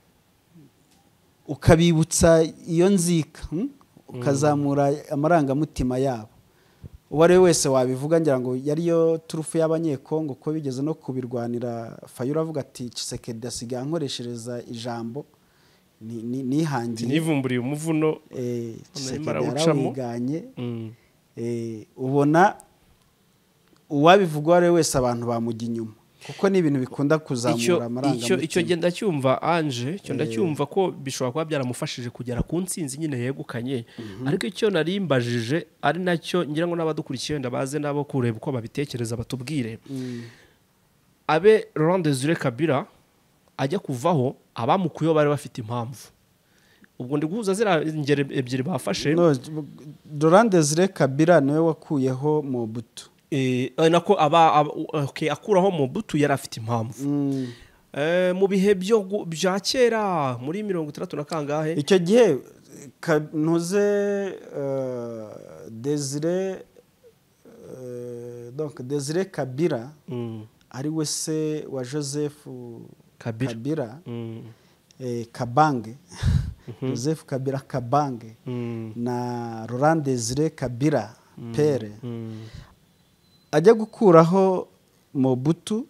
[SPEAKER 1] ukabibutsa iyo nzika, hmm? ukazamura amarangamutima yabo. Uwo ari we wese wabivuga ngira ngo yariyo turufu y'abanyekongo, ko bigeze no kubirwanira. Fayulu avuga ati Tshisekedi asigaye ankoreshereza ijambo ni- ni- nihangiye.
[SPEAKER 2] Nivumburiye umuvuno.
[SPEAKER 1] Eh, Tshisekedi
[SPEAKER 2] arawucamo.
[SPEAKER 1] yarawiganye.
[SPEAKER 2] Mm.
[SPEAKER 1] Eh, ubona uwabivuga uwo ari we wese abantu bamujya inyuma, kuko ni ibintu bikunda
[SPEAKER 2] icyo
[SPEAKER 1] kuzamura
[SPEAKER 2] icyo icyo
[SPEAKER 1] amarangamutima.
[SPEAKER 2] genda cyumva Ange, icyo ndacyumva ko bishobora kuba byaramufashije kugera ku ntsinzi nyine yegukanye. Ariko icyo narimbajije ari nacyo ngira ngo n'abadukurikiye wenda baze nabo kureba uko babitekereza batubwire.
[SPEAKER 1] Mm.
[SPEAKER 2] Abe Laurent Désiré Kabila ajya kuvaho abamukuyeho bari bafite impamvu. Ubwo ndi guhuza zira ingero ebyiri bafashe.
[SPEAKER 1] no, Laurent Desire Kabila niwe wakuyeho Mobutu.
[SPEAKER 2] Eh nako aba, aba okay, akuraho Mobutu yari afite impamvu.
[SPEAKER 1] Mm.
[SPEAKER 2] Eh mu bihe byo bya kera muri mirongo itandatu na kangahe
[SPEAKER 1] icyo gihe ntuze uh, Desire uh, donc Desire Kabila
[SPEAKER 2] mm.
[SPEAKER 1] ari we se wa Joseph
[SPEAKER 2] Kabila,
[SPEAKER 1] Kabila.
[SPEAKER 2] Mm.
[SPEAKER 1] Eh, Kabange
[SPEAKER 2] Mm-hmm.
[SPEAKER 1] Joseph Kabila Kabange
[SPEAKER 2] mm.
[SPEAKER 1] na Laurent Desire Kabila mm. pere
[SPEAKER 2] mm.
[SPEAKER 1] ajya gukuraho Mobutu.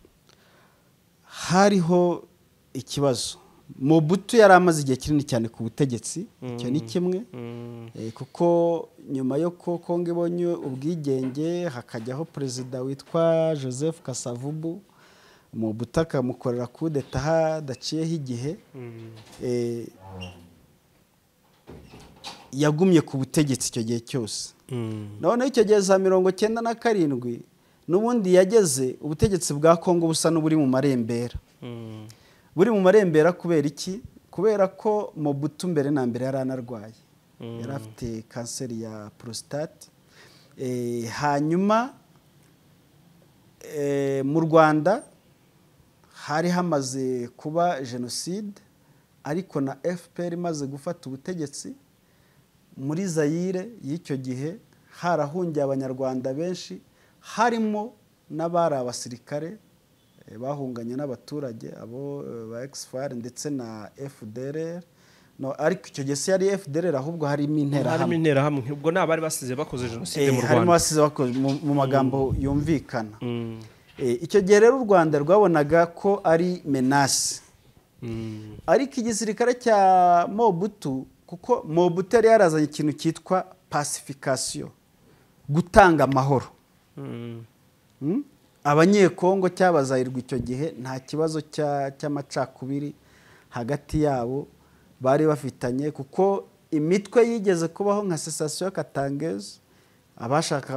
[SPEAKER 1] Hariho ikibazo. Mobutu yari amaze igihe kinini cyane ku butegetsi, icyo ni kimwe, kuko nyuma yo ko Kongo ibonye ubwigenge hakajyaho perezida witwa Joseph Kasavubu, Mobutu akamukorera coup d'etat hadaciyeho igihe, yagumye ku butegetsi icyo gihe cyose. Noneho icyo gihe za mirongo cyenda na karindwi n'ubundi yageze ubutegetsi bwa Kongo busa n'uburi mu marembera. Buri mu marembera kubera iki? Kubera ko Mobutu mbere na mbere yari anarwaye, yari afite kanseri ya prostate. E, hanyuma e, mu Rwanda hari hamaze kuba jenoside, ariko na F P R imaze gufata ubutegetsi. Muri Zaire y'icyo gihe harahungiye abanyarwanda benshi, harimo n'abari abasirikare bahunganye n'abaturage abo ba Exfar ndetse na F D L R. No, ariko icyo gihe yari F D L R, ahubwo harimo intera hamwe,
[SPEAKER 2] harimo intera hamwe, ubwo nabari basize bakoze jenoside
[SPEAKER 1] mu
[SPEAKER 2] Rwanda,
[SPEAKER 1] harimo basize bakoze mu magambo yumvikana. Icyo gihe rero u Rwanda rwabonaga ko ari menace, ariko igisirikare cya Mobutu, kuko Mobutu yari yarazanye ikintu cyitwa pacification, gutanga amahoro. Abanyekongo cyabazayirwa icyo gihe nta kibazo cy'amacakubiri hagati yabo bari bafitanye, kuko imitwe yigeze kubaho nka Cessation Katangeze, abashaka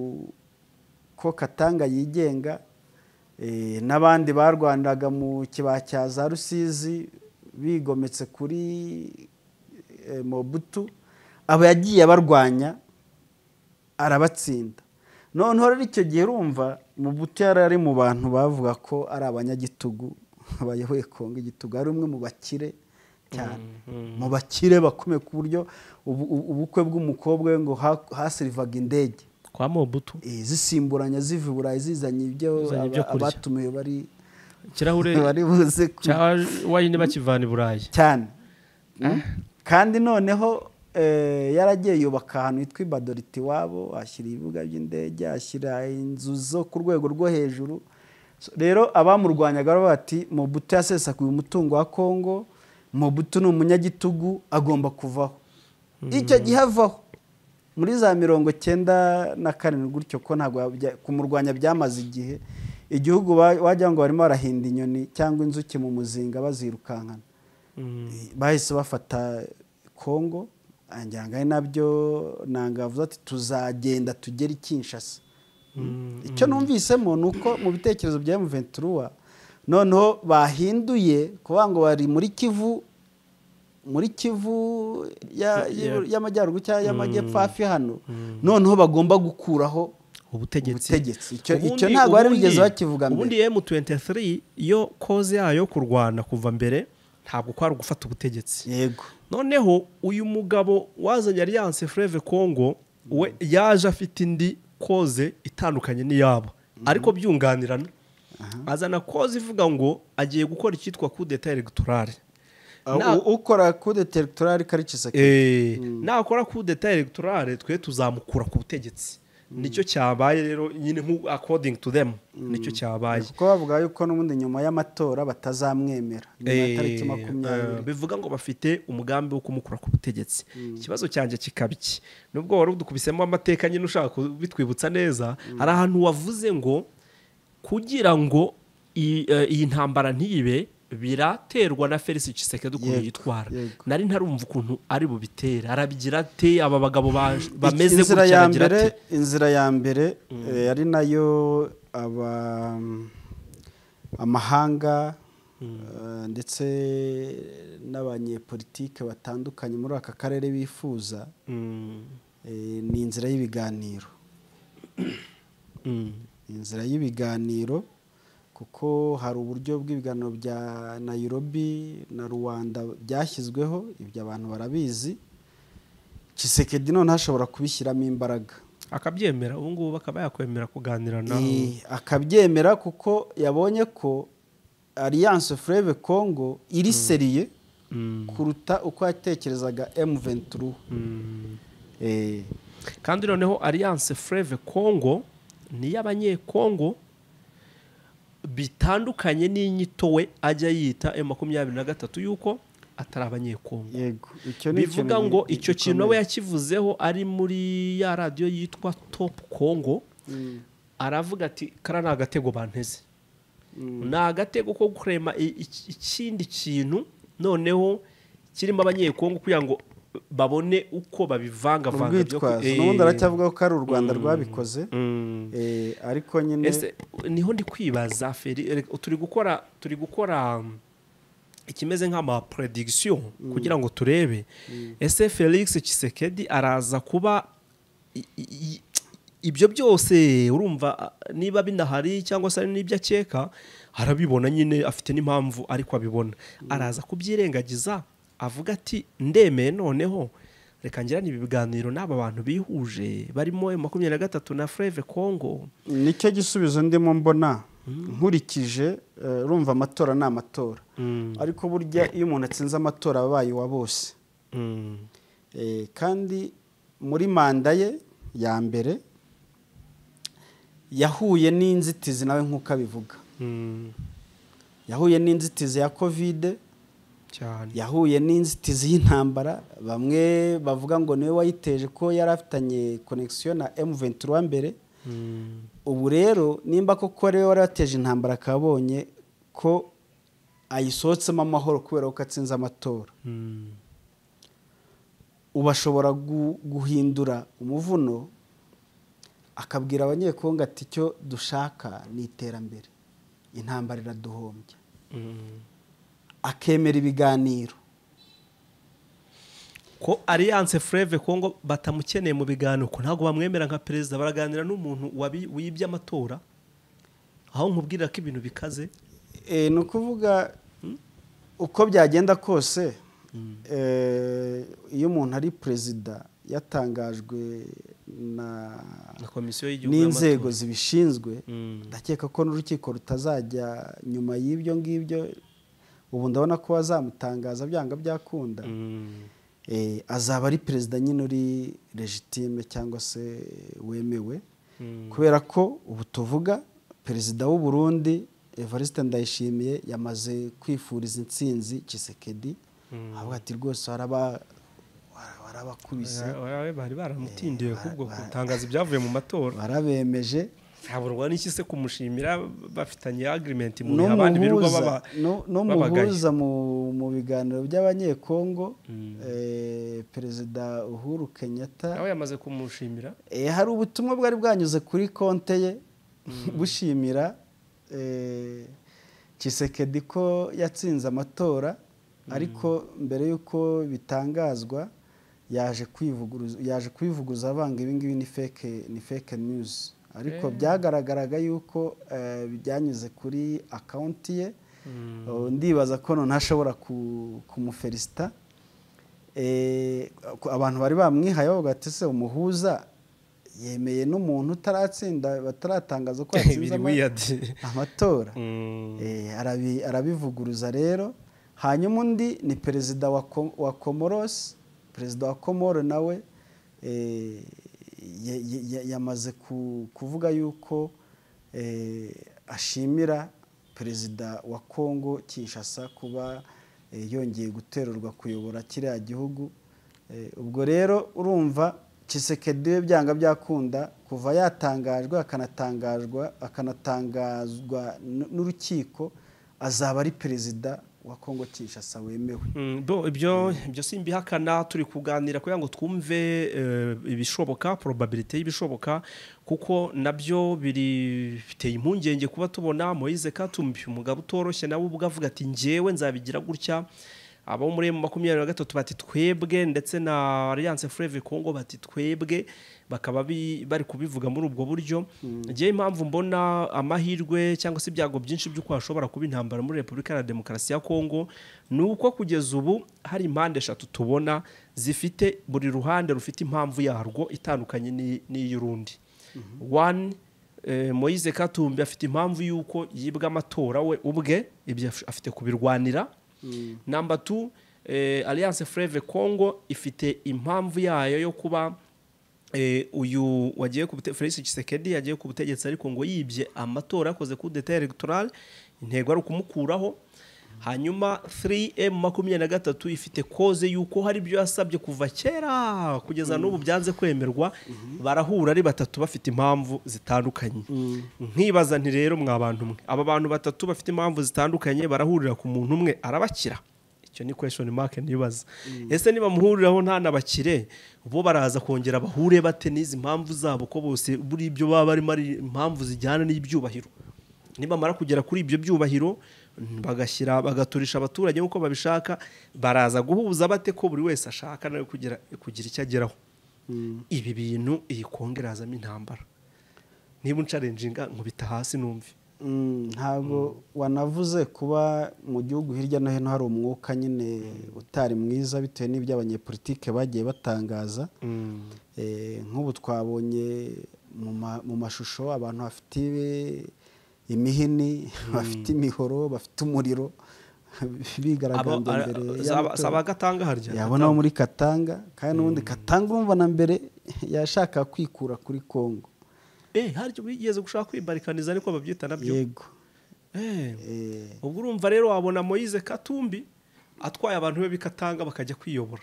[SPEAKER 1] ko Katanga yigenga, n'abandi barwandaga mu kibaya cya za Rusizi bigometse kuri Mobutu. Abo yagiye barwanya arabatsinda. Noneho rero icyo gihe urumva Mobutu yari ari mu bantu bavuga ko ari abanyagitugu bayoboye Kongo igitugu, ari umwe mu bakire cyane, mu bakire bakomeye ku buryo ubukwe bw'umukobwa we ngo hasirivaga indege
[SPEAKER 2] kwa Mobutu,
[SPEAKER 1] zisimburanya ziva i Burayi zizanye ibyo abatumiwe bari
[SPEAKER 2] kirahure
[SPEAKER 1] bari buze
[SPEAKER 2] cya wayine bakivana i Burayi
[SPEAKER 1] cyane. Kandi noneho yaragiye yubaka ahantu hitwa Ibadoriti wabo, ashyira ibibuga by'indege, ashyira inzu zo ku rwego rwo hejuru. Rero abamurwanyaga bati Mobutu yasesakuye umutungo wa Kongo, Mobutu ni umunyagitugu, agomba kuvaho. Icyo gihe avaho muri za mirongo cyenda na karindwi gutyo, ko ntabwo kumurwanya byamaze igihe. Igihugu wajya ngo barimo barahinda inyoni cyangwa inzuki mu muzinga bazirukankana. Bahise bafata Kongo, anjyanga nabyo nangavuze ati tuzagenda tugera Kinshasa. Icyo numvisemo nuko mu bitekerezo bya M vingt-trois noneho bahinduye kuvuga ngo bari muri Kivu, muri Kivu y'amajyaruguru cyangwa y'amajyepfo hafi hano, noneho bagomba gukuraho ubutegetsi. Icyo ntabwo bari bigeze bakivuga mbere.
[SPEAKER 2] Ubundi M vingt-trois yo koze yayo kurwana kuva mbere ntabwo kwari gufata ubutegetsi.
[SPEAKER 1] Yego.
[SPEAKER 2] Noneho uyu mugabo wazanye Alliance Fleuve Congo we yaje afite indi koze itandukanye n'iyabo, ariko byunganirana. Azana koze ivuga ngo agiye gukora icyitwa coup d'état électoral.
[SPEAKER 1] Ukora coup d'état électoral karicisa.
[SPEAKER 2] Eh, nakora coup d'état électoral twe tuzamukura ku butegetsi. Nicyo cyabaye rero nyine nku according to them, nicyo cyabaye.
[SPEAKER 1] Kuko bavuga yuko n'ubundi nyuma y'amatora batazamwemera nyuma ya tariki makumyabiri.
[SPEAKER 2] Bivuga ngo bafite umugambi wo kumukura ku butegetsi. Ikibazo cyanjye kikabiki, nubwo wari udukubisemo amateka nyine ushaka bitwibutsa neza, hari ahantu wavuze ngo kugira ngo iyi ntambara ntibe biraterwa na Felix Tshisekedi ukuntu yitwara. Nari ntarumva ukuntu ari bubitera, arabigira ate aba bagabo bameze gutya bagira ate.
[SPEAKER 1] Inzira ya mbere yari nayo aba amahanga uh, ndetse n'abanyepolitike batandukanye muri aka karere bifuza
[SPEAKER 2] mm.
[SPEAKER 1] eh, ni inzira y'ibiganiro
[SPEAKER 2] mm.
[SPEAKER 1] inzira y'ibiganiro kuko hari uburyo bw'ibiganiro bya Nairobi na Rwanda byashyizweho, ibyo abantu barabizi. Tshisekedi none hashobora kubishyiramo imbaraga
[SPEAKER 2] akabyemera, ubu ngubu akaba yakwemera kuganira naho
[SPEAKER 1] e, akabyemera kuko yabonye ko Alliance Fleuve Congo iri seriye
[SPEAKER 2] mm.
[SPEAKER 1] kuruta uko yatekerezaga M vingt-trois
[SPEAKER 2] mm.
[SPEAKER 1] eh,
[SPEAKER 2] kandi noneho Alliance Fleuve Congo ni y'abanyekongo bitandukanye n'inyito we ajya yita M makumyabiri na gatatu yuko atari abanyekongo.
[SPEAKER 1] Yego, icyo ni
[SPEAKER 2] bivuga ngo icyo kintu we yakivuzeho ari muri ya radio yitwa Top Congo. mm. Aravuga ati kara na agatego banteze mm. na agatego ko kurema ikindi kintu noneho kirimo abanyekongo kugira ngo babone uko babivanga vanga
[SPEAKER 1] byo n'ubundi aracyavuga ko ari u Rwanda rwabikoze
[SPEAKER 2] mm.
[SPEAKER 1] eh, ariko nyine
[SPEAKER 2] ese niho ndi kwibaza Feri, turi gukora turi gukora ikimeze nk'ama prediction mm. kugira ngo turebe mm. ese Felix Tshisekedi araza kuba i, i, ibyo byose urumva niba binahari cyangwa se n'ibyo akeka arabibona nyine afite n'impamvu ariko abibona mm. araza kubyirengagiza avuga ati ndemeye noneho reka ngira ni biganiro n'aba bantu bihuje barimo M makumyabiri na gatatu na Fleuve Congo.
[SPEAKER 1] Nicyo gisubizo ndimo mbona mm. nkurikije urumva uh, amatora ni amatora mm. ariko burya iyo umuntu atsinze amatora abaye wa bose
[SPEAKER 2] mm.
[SPEAKER 1] eh, kandi muri manda ye ya mbere yahuye n'inzitizi nawe nk'uko abivuga
[SPEAKER 2] mm.
[SPEAKER 1] yahuye n'inzitizi ya covid
[SPEAKER 2] cyane,
[SPEAKER 1] yahuye n'inzitizi y'intambara, bamwe bavuga ngo niwe wayiteje ko yari afitanye connection na M vingt-trois mbere
[SPEAKER 2] mm.
[SPEAKER 1] ubu rero nimba koko ariwe wari wateje intambara akabonye ko ayisohotsemo amahoro kubera ko atsinze amatora
[SPEAKER 2] mm.
[SPEAKER 1] ubashobora gu, guhindura umuvuno akabwira abanyekongo ati cyo dushaka ni iterambere, intambara iraduhombya
[SPEAKER 2] mm.
[SPEAKER 1] akemera ibiganiro
[SPEAKER 2] ko Alliance Fleuve Congo batamukeneye mu biganiro ko ntago bamwemera nka perezida, baraganira n'umuntu wibye amatora aho nkubwira ko ibintu bikaze.
[SPEAKER 1] eh no kuvuga hmm? uko byagenda kose
[SPEAKER 2] mm.
[SPEAKER 1] eh iyo umuntu ari perezida yatangajwe na
[SPEAKER 2] na komisiyo y'igihugu
[SPEAKER 1] n'inzego zibishinzwe
[SPEAKER 2] mm.
[SPEAKER 1] ndakeka ko n'urukiko rutazajya nyuma y'ibyo ngibyo, ubu ndabona ko bazamutangaza byanga byakunda
[SPEAKER 2] mm.
[SPEAKER 1] eh azaba ari perezida nyine uri legitime cyangwa se wemewe mm. kubera ko ubu tuvuga perezida w'u Burundi Evariste Ndayishimiye yamaze kwifuriza intsinzi Tshisekedi mm. avuga ati rwose haraba warabakubise
[SPEAKER 2] wawe bari baramutindiye kubwo gutangaza ibyavuye mu matora,
[SPEAKER 1] barabemeje
[SPEAKER 2] haburwa n'iki se kumushimira bafitanye agreement mu abandi birugo baba
[SPEAKER 1] no muhuza mu mu biganiro by'abanyekongo mm. eh perezida Uhuru Kenyatta
[SPEAKER 2] nawe yamaze kumushimira
[SPEAKER 1] eh hari ubutumwa bwari bwanyuze kuri konte ye mm. bushimira eh Tshisekedi ko yatsinze amatora mm. ariko mbere yuko bitangazwa yaje kwivuguruza yaje kwivuguruza abanga ibi ngibi ni fake ni fake news ariko eh. byagaragaraga yuko uh, byanyuze kuri account ye mm. uh, ndibaza ko none ntashobora kumufelicita eh abantu bari bamwihaye bagatese umuhuza yemeye n'umuntu utaratsinda bataratangaza ko yatsinze amatora mm. eh arabi arabivuguruza rero. Hanyuma undi ni perezida wa, wa Comoros, perezida wa Komoro nawe eh yamaze kuvuga yuko eh, ashimira perezida wa Kongo Kinshasa kuba eh, yongeye guterurwa kuyobora kiriya gihugu eh, ubwo rero urumva Tshisekedi byanga byakunda kuva yatangajwe akanatangazwa akanatangazwa n'urukiko azaba ari perezida wa Kongo Kinshasa wemewe.
[SPEAKER 2] Mm, bo ibyo ibyo simbihakana turi kuganira kugira ngo twumve eh, ibishoboka probability y'ibishoboka kuko nabyo biri biteye impungenge kuba tubona Moise Katumbi umugabo utoroshye nawe ubwo avuga ati njyewe nzabigira gutya, abo muri makumyabiri na gatatu bati twebwe ndetse na Alliance Fleuve Congo bati twebwe, bakaba bari kubivuga muri ubwo buryo. Ngiye impamvu mbona amahirwe cyangwa se ibyago byinshi by'uko hashobora kuba intambara muri Repubulika ya Demokarasi ya Kongo nuko kugeza ubu hari impande eshatu tubona zifite buri ruhande rufite impamvu yarwo itandukanye n'iy'urundi. One, eh, Moise Katumbi afite impamvu yuko yibwa amatora we ubwe, ibyo afite kubirwanira. Mm. Number two, eh, Alliance Fleuve Congo ifite impamvu yayo yo kuba eh, uyu wagiye ku Felix Tshisekedi yagiye ku butegetsi ariko ngo yibye amatora akoze ku deta electoral, intego ari kumukuraho. Hanyuma three M makumyabiri na gatatu ifite koze yuko hari ibyo yasabye kuva kera kugeza n'ubu byanze kwemerwa. Mm-hmm. Barahura ari batatu bafite impamvu zitandukanye. Mm. Nkibaza nti rero mwa bantu mwe aba bantu batatu bafite impamvu zitandukanye barahurira ku muntu umwe arabakira. Icyo ni question mark nibaza. Mm. Ese niba muhuriraho nta nabakire bo baraza kongera bahure bate n'izi impamvu zabo ko bose buri ibyo baba bari mari impamvu zijyana n'ibyubahiro. Niba mara kugera kuri ibyo byubahiro bagashyira bagaturisha abaturage nkuko babishaka, baraza guhuza bate ko buri wese ashaka nawe kugira kugira icyo ageraho. Mm. Ibi bintu iyi kongerazamo intambara niba uncalenjinga nkubita hasi numve.
[SPEAKER 1] Ntabwo mm, wanavuze kuba mu gihugu hirya no hino hari umwuka nyine utari mwiza bitewe n'ibyo abanyepolitike bagiye batangaza. Mm. Eh, nk'ubu twabonye mu mashusho abantu bafite imihini, bafite imihoro, bafite umuriro bigaragambye mbere
[SPEAKER 2] saba Katanga harya
[SPEAKER 1] yabona muri Katanga kandi n'ubundi Katanga urumva na mbere yashaka kwikura kuri Kongo.
[SPEAKER 2] Eh haryo bigeze gushaka kwibarikaniza ariko babyita nabyo.
[SPEAKER 1] Yego.
[SPEAKER 2] Eh ubwo urumva rero wabona Moise Katumbi atwaye abantu be bikatanga bakajya kwiyobora.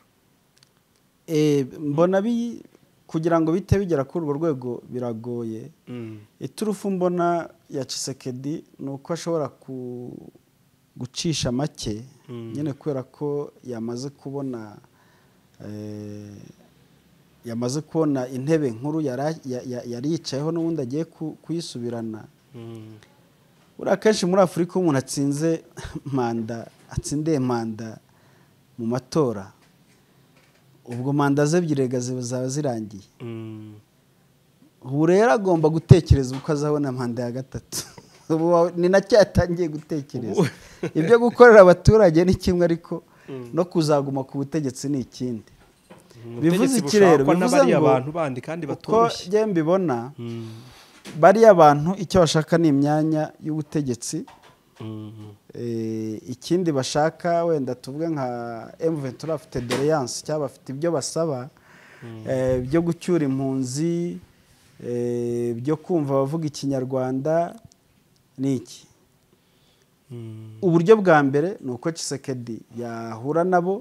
[SPEAKER 1] Eh mbona bi kugira ngo bite bigera kuri urwo rwego biragoye. Mm. Iturufu mbona ya Tshisekedi nuko ashobora ku gucisha make. Mm. Nyene kwera ko yamaze kubona eh yamaze kubona intebe nkuru yari yicayeho n'ubundi agiye kuyisubirana. Mm. Ura kenshi muri Afurika umuntu atsinze manda atsindeye manda mu matora ubwo manda ze ebyiri zaba zirangiye. Mm. Ubu rero agomba gutekereza uko azabona manda ya gatatu. Ubu ni nacyo yatangiye gutekereza. Ibyo gukorera abaturage ni kimwe ariko mm, no kuzaguma ku butegetsi ni ikindi. Mm, bivuze iki rero bivuze ngo
[SPEAKER 2] abantu bandi kandi batoroshye.
[SPEAKER 1] Ko je mbibona mm, bari abantu icyo bashaka ni imyanya y'ubutegetsi. Mm -hmm. E, ikindi bashaka wenda tuvuge nka M vingt-trois afite doléance cyaba afite ibyo basaba. Mm. E, byo gucyura impunzi, e, byo kumva bavuga ikinyarwanda niki. Mm. Uburyo bwa mbere nuko Tshisekedi yahura nabo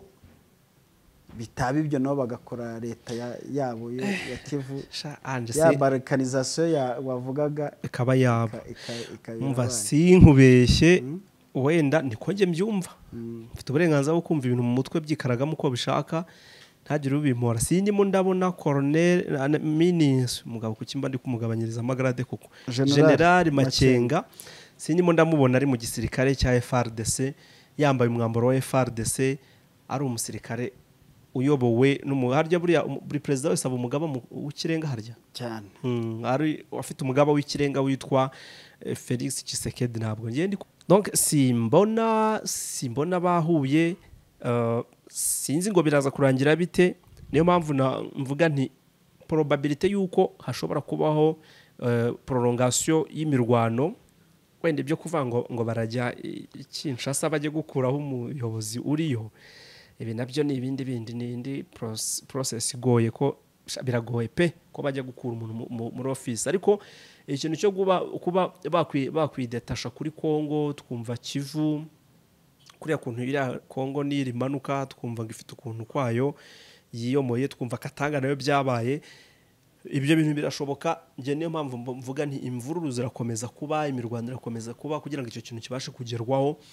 [SPEAKER 1] bitaba ibyo nabo bagakora leta yabo ya, ya Kivu ya balkanisation ya wavugaga
[SPEAKER 2] ikaba yabo. Umva sinkubeshye. Mm. Wenda niko nge mbyumva. Mfite uburenganzira bwo kumva ibintu mu mutwe byikaragamo uko bishaka ntagire ubimora. Sindimo ndabona Colonel Minis umugabo kukimba ndi kumugabanyiriza amagrade kuko General Makenga sindimo ndamubona ari mu gisirikare cya F R D C yambaye umwambaro wa F R D C ari umusirikare uyobowe n'umuharya buri buri president wese aba umugaba w'ikirenga harya
[SPEAKER 1] cyane.
[SPEAKER 2] Mm, ari afite umugaba w'ikirenga witwa eh, Felix Tshisekedi ntabwo ngende. Donc simbona simbona bahuye. Uh, sinzi ngo biraza kurangira bite. Niyo mpamvu mvuga nti probability yuko hashobora kubaho uh, prolongation y'imirwano wenda ibyo kuvuga ngo ngo barajya Kinshasa bajye gukuraho umuyobozi uriyo. Ibi nabyo ni ibindi bindi n'indi process igoye ko biragoye pe ko bajya gukura umuntu muri office. Ariko ikintu cyo kuba kuba bakwidetasha kuri Kongo twumva Kivu kuriya kuntu ira Kongo niri manuka twumva ngifite ukuntu kwayo yiyomoye twumva Katanga nayo byabaye. Ibyo bintu birashoboka. Nge niyo mpamvu mvuga nti imvururu zirakomeza kuba, imirwano irakomeza kuba kugira ngo icyo kintu kibashe kugerwaho.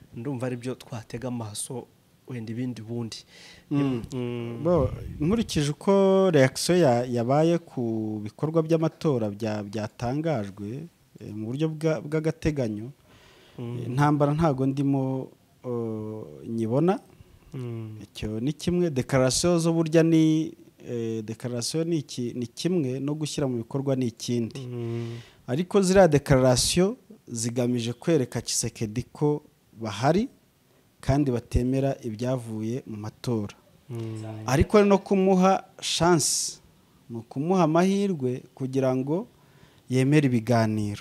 [SPEAKER 2] ndumva ari byo twatega amaso wenda ibindi bundi.
[SPEAKER 1] Nkurikije uko reaction yabaye ku bikorwa by'amatora byatangajwe mu buryo bw'agateganyo, intambara ntago ndimo nyibona. Icyo ni kimwe. Declaration zo burya ni declaration ni kimwe, no gushyira mu bikorwa ni ikindi. Ariko ziriya declaration zigamije kwereka Tshisekedi ko bahari kandi batemera ibyavuye mu matora. Ariko no kumuha chance, no kumuha amahirwe kugira ngo yemere ibiganiro.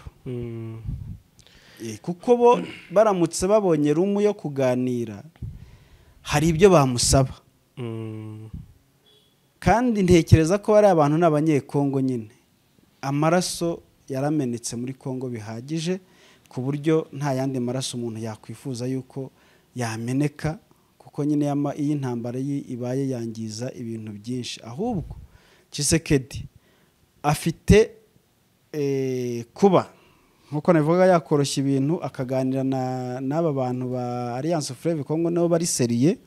[SPEAKER 1] Kuko bo baramutse babonye rumu yo kuganira, hari ibyo bamusaba. Kandi ntekereza ko ari abantu n'abanyekongo nyine, amaraso yaramenetse muri Kongo bihagije ku buryo nta yandi maraso umuntu yakwifuza yuko yameneka, kuko nyine iyi ntambara ibaye yangiza ibintu byinshi. Ahubwo Tshisekedi afite kuba nkuko navuga yakoroshya ibintu, akaganira n'aba bantu ba Alliance Fleuve Congo nabo bari seriye.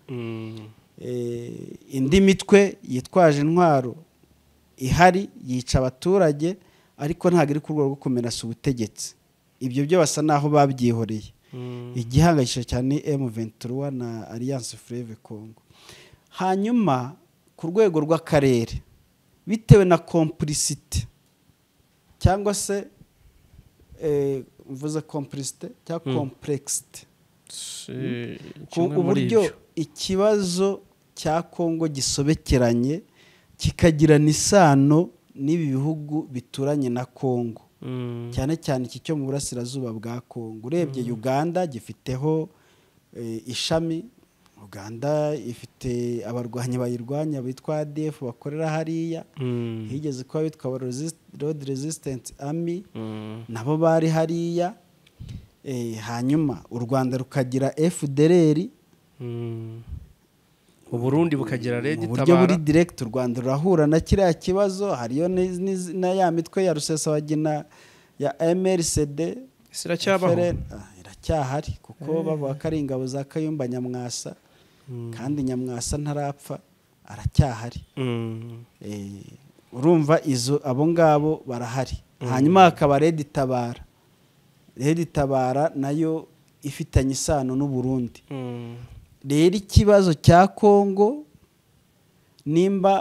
[SPEAKER 1] Indi mitwe yitwaje intwaro ihari yica abaturage, ariko ntabwo iri ku rwego rwo kumenasa ubutegetsi. Ibyo byo basa naho babyihoreye. Igihangayisha cyane M vingt-trois na Alliance Fleuve Congo. Hanyuma ku rwego rw'akarere, bitewe na complicité cyangwa se mvuze complicité cyangwa complexité, uburyo ikibazo cya Kongo gisobekeranye kikagirana isano n'ibi bihugu bituranye na Kongo, cyane cyane iki cyo mu burasirazuba bwa Kongo. Urebye Uganda gifiteho ishami, Uganda ifite abarwanyi bayirwanya bitwa A D F bakorera hariya. Higeze kuba bitwa Road Resistance Army, nabo bari hariya. Hanyuma u Rwanda rukagira F D L R,
[SPEAKER 2] u Burundi bukagira Red Tabara.
[SPEAKER 1] Uburyo buri direct u Rwanda rurahura na kiriya kibazo. Hariyo na ya mitwe ya Rusesabagina ya M R C D
[SPEAKER 2] iracyabaho,
[SPEAKER 1] iracyahari kuko bavuga ko ari ingabo za Kayumba Nyamwasa, kandi Nyamwasa ntarapfa, aracyahari. Urumva izo abo ngabo barahari. Hanyuma hakaba Red Tabara. Red Tabara nayo ifitanye isano n'u Burundi. Rero ikibazo cya Kongo nimba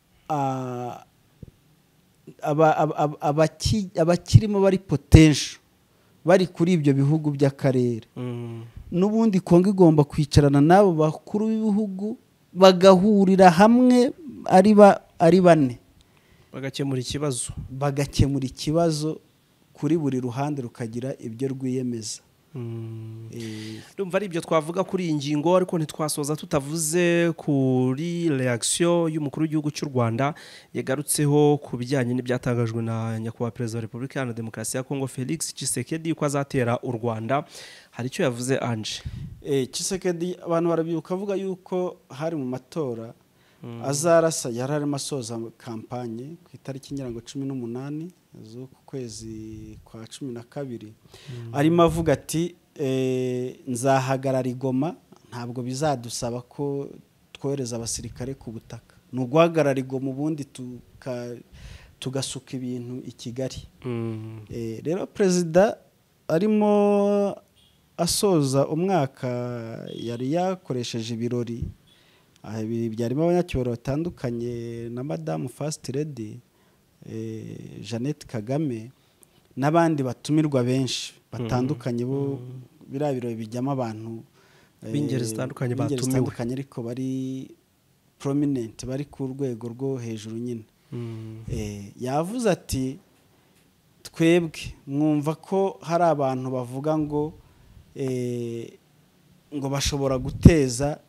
[SPEAKER 1] abakirimo bari potential bari kuri ibyo bihugu by'akarere, n'ubundi Kongo igomba kwicarana n'abo bakuru b'ibihugu bagahurira hamwe ari bane,
[SPEAKER 2] bagakemura ikibazo
[SPEAKER 1] bagakemura ikibazo kuri buri ruhande rukagira ibyo rwiyemeza.
[SPEAKER 2] Ndumva ari ibyo twavuga kuri iyi ngingo, ariko ntitwasoza tutavuze kuri reaction y'umukuru w'igihugu cy'u Rwanda yagarutseho ku bijyanye n'ibyatangajwe na nyakubahwa Perezida wa Repubulika Iharanira Demokarasi ya Kongo Felix Tshisekedi ko azatera u Rwanda. Hari icyo yavuze Ange?
[SPEAKER 1] Tshisekedi abantu barabyuka avuga yuko hari mu matora azarasa, yari arimo asoza kampanye ku itariki nyirango cumi n'umunani z'uku kwezi kwa cumi na kabiri. Arimo avuga ati nzahagarara i Goma, ntabwo bizadusaba ko twohereza abasirikare ku butaka, ni uguhagarara i Goma ubundi tugasuka ibintu i Kigali. Rero perezida arimo asoza umwaka yari yakoresheje ibirori byarimo abanyacyubahiro batandukanye na Madamu First Lady Jeannette Kagame n'abandi batumirwa benshi batandukanye. Bo biriya birori bijyamo abantu
[SPEAKER 2] b'ingeri zitandukanye batumiwe,
[SPEAKER 1] ariko bari prominent, bari ku rwego rwo hejuru nyine. Yavuze ati twebwe mwumva ko hari abantu bavuga ngo ngo bashobora guteza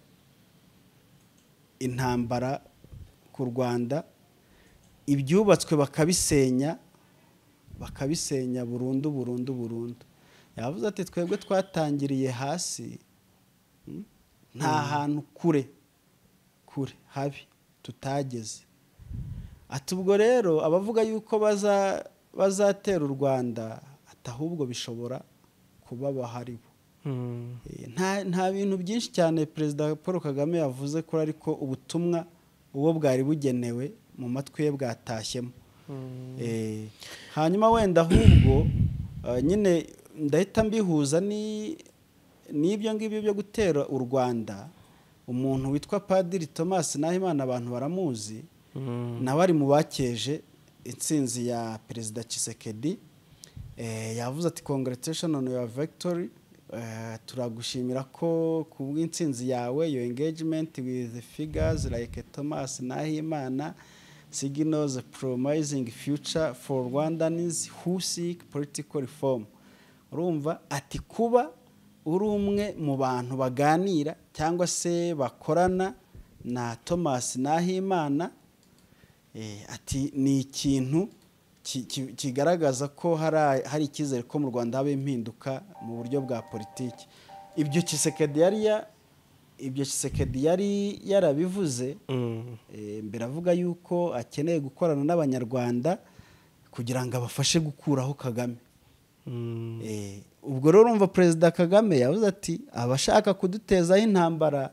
[SPEAKER 1] intambara ku Rwanda, ibyubatswe bakabisenya bakabisenya burundu burundu burundu. Yavuze ati twebwe twatangiriye hasi, nta hantu kure kure habi tutageze. Ati ubwo rero abavuga yuko baza bazatera u Rwanda, atahubwo bishobora kuba baharibo. Eh, nta nta bintu byinshi cyane perezida Paul Kagame yavuze ko ariko ubutumwa uwo bwari bugenewe mu matwi ye bwatashyemo. Eh, hanyuma wenda ahubwo uh, nyine ndahita mbihuza ni n'ibyo ngibyo byo gutera u Rwanda. Umuntu witwa Padiri Thomas Nahimana abantu baramuzi, nawe ari mu bakeje intsinzi ya perezida Tshisekedi. Eh, yavuze ati congratulations on your victory. Uh, turagushimira ko ku bw'intsinzi yawe, your engagement with the figures like Thomas Nahimana signals a promising future for Rwandans who seek political reform. Urumva ati kuba uri umwe mu bantu baganira cyangwa se bakorana na Thomas Nahimana, eh, ati ni ikintu kigaragaza ko hari hari icyizere ko mu Rwanda habe impinduka mu buryo bwa politiki. Ibyo Tshisekedi yari ya ibyo Tshisekedi yari yarabivuze eh, mbere avuga yuko akeneye gukorana n'abanyarwanda kugira ngo abafashe gukuraho Kagame. Eh, ubwo rero urumva perezida Kagame yavuze ati abashaka kudutezaho intambara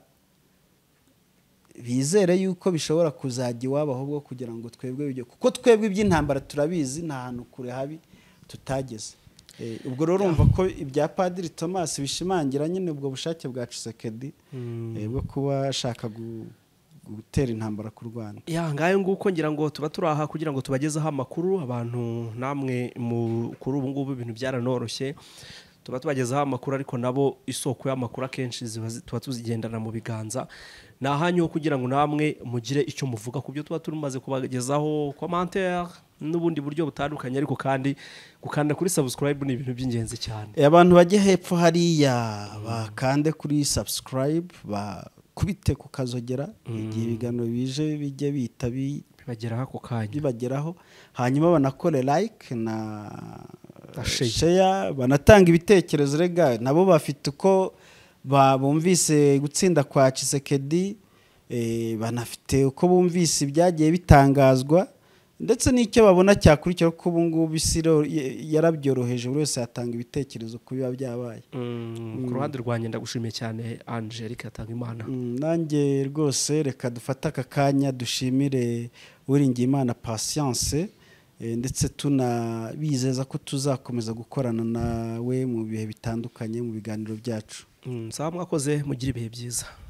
[SPEAKER 1] bizere yuko bishobora kuzajya iwabo ahubwo kugira ngo twebwe bijye, kuko twebwe iby'intambara turabizi nta hantu kure habi tutageze. Eh, ubwo rero urumva ko ibya Padiri Thomas bishimangira nyine ubwo bushake bwa Tshisekedi eh, bwo kuba ashaka gutera intambara ku Rwanda.
[SPEAKER 2] Ya ngayo nguko ngira ngo tuba turaha kugira ngo tubagezeho amakuru abantu namwe mu kuri ubu ngubu ibintu byaranoroshye, tuba tubagezaho amakuru ariko nabo isoko y'amakuru akenshi tuba tuzigendana mu biganza. Nahanyo kugira ngo namwe mugire icyo muvuga ku byo tuba turumaze kubagezaho, commentaire n'ubundi buryo butandukanye, ariko kandi gukanda kuri subscribe ni ibintu by'ingenzi cyane.
[SPEAKER 1] E, abantu bajye hepfo hariya bakande kuri subscribe, bakubite ku kazogera igihe ibiganiro bije bijye bita
[SPEAKER 2] bibageraho ako kanya,
[SPEAKER 1] bibageraho, hanyuma banakore like na share, banatanga ibitekerezo. Rega nabo bafite uko bumvise gutsinda kwa Tshisekedi, eh, banafite uko bumvise ibyagiye bitangazwa ndetse n'icyo babona cyakurikira ko ubu ngubu isiro yarabyoroheje, buri wese yatanga ibitekerezo ku biba byabaye.
[SPEAKER 2] Ku ruhande rwanjye ndagushimiye cyane Angelique Atangimana.
[SPEAKER 1] Nanjye rwose reka dufata aka kanya dushimire Uwiringiyimana Patience, ndetse tunabizeza ko tuzakomeza gukorana nawe mu bihe bitandukanye mu biganiro byacu.
[SPEAKER 2] Nsaba mwakoze, mugira ibihe byiza.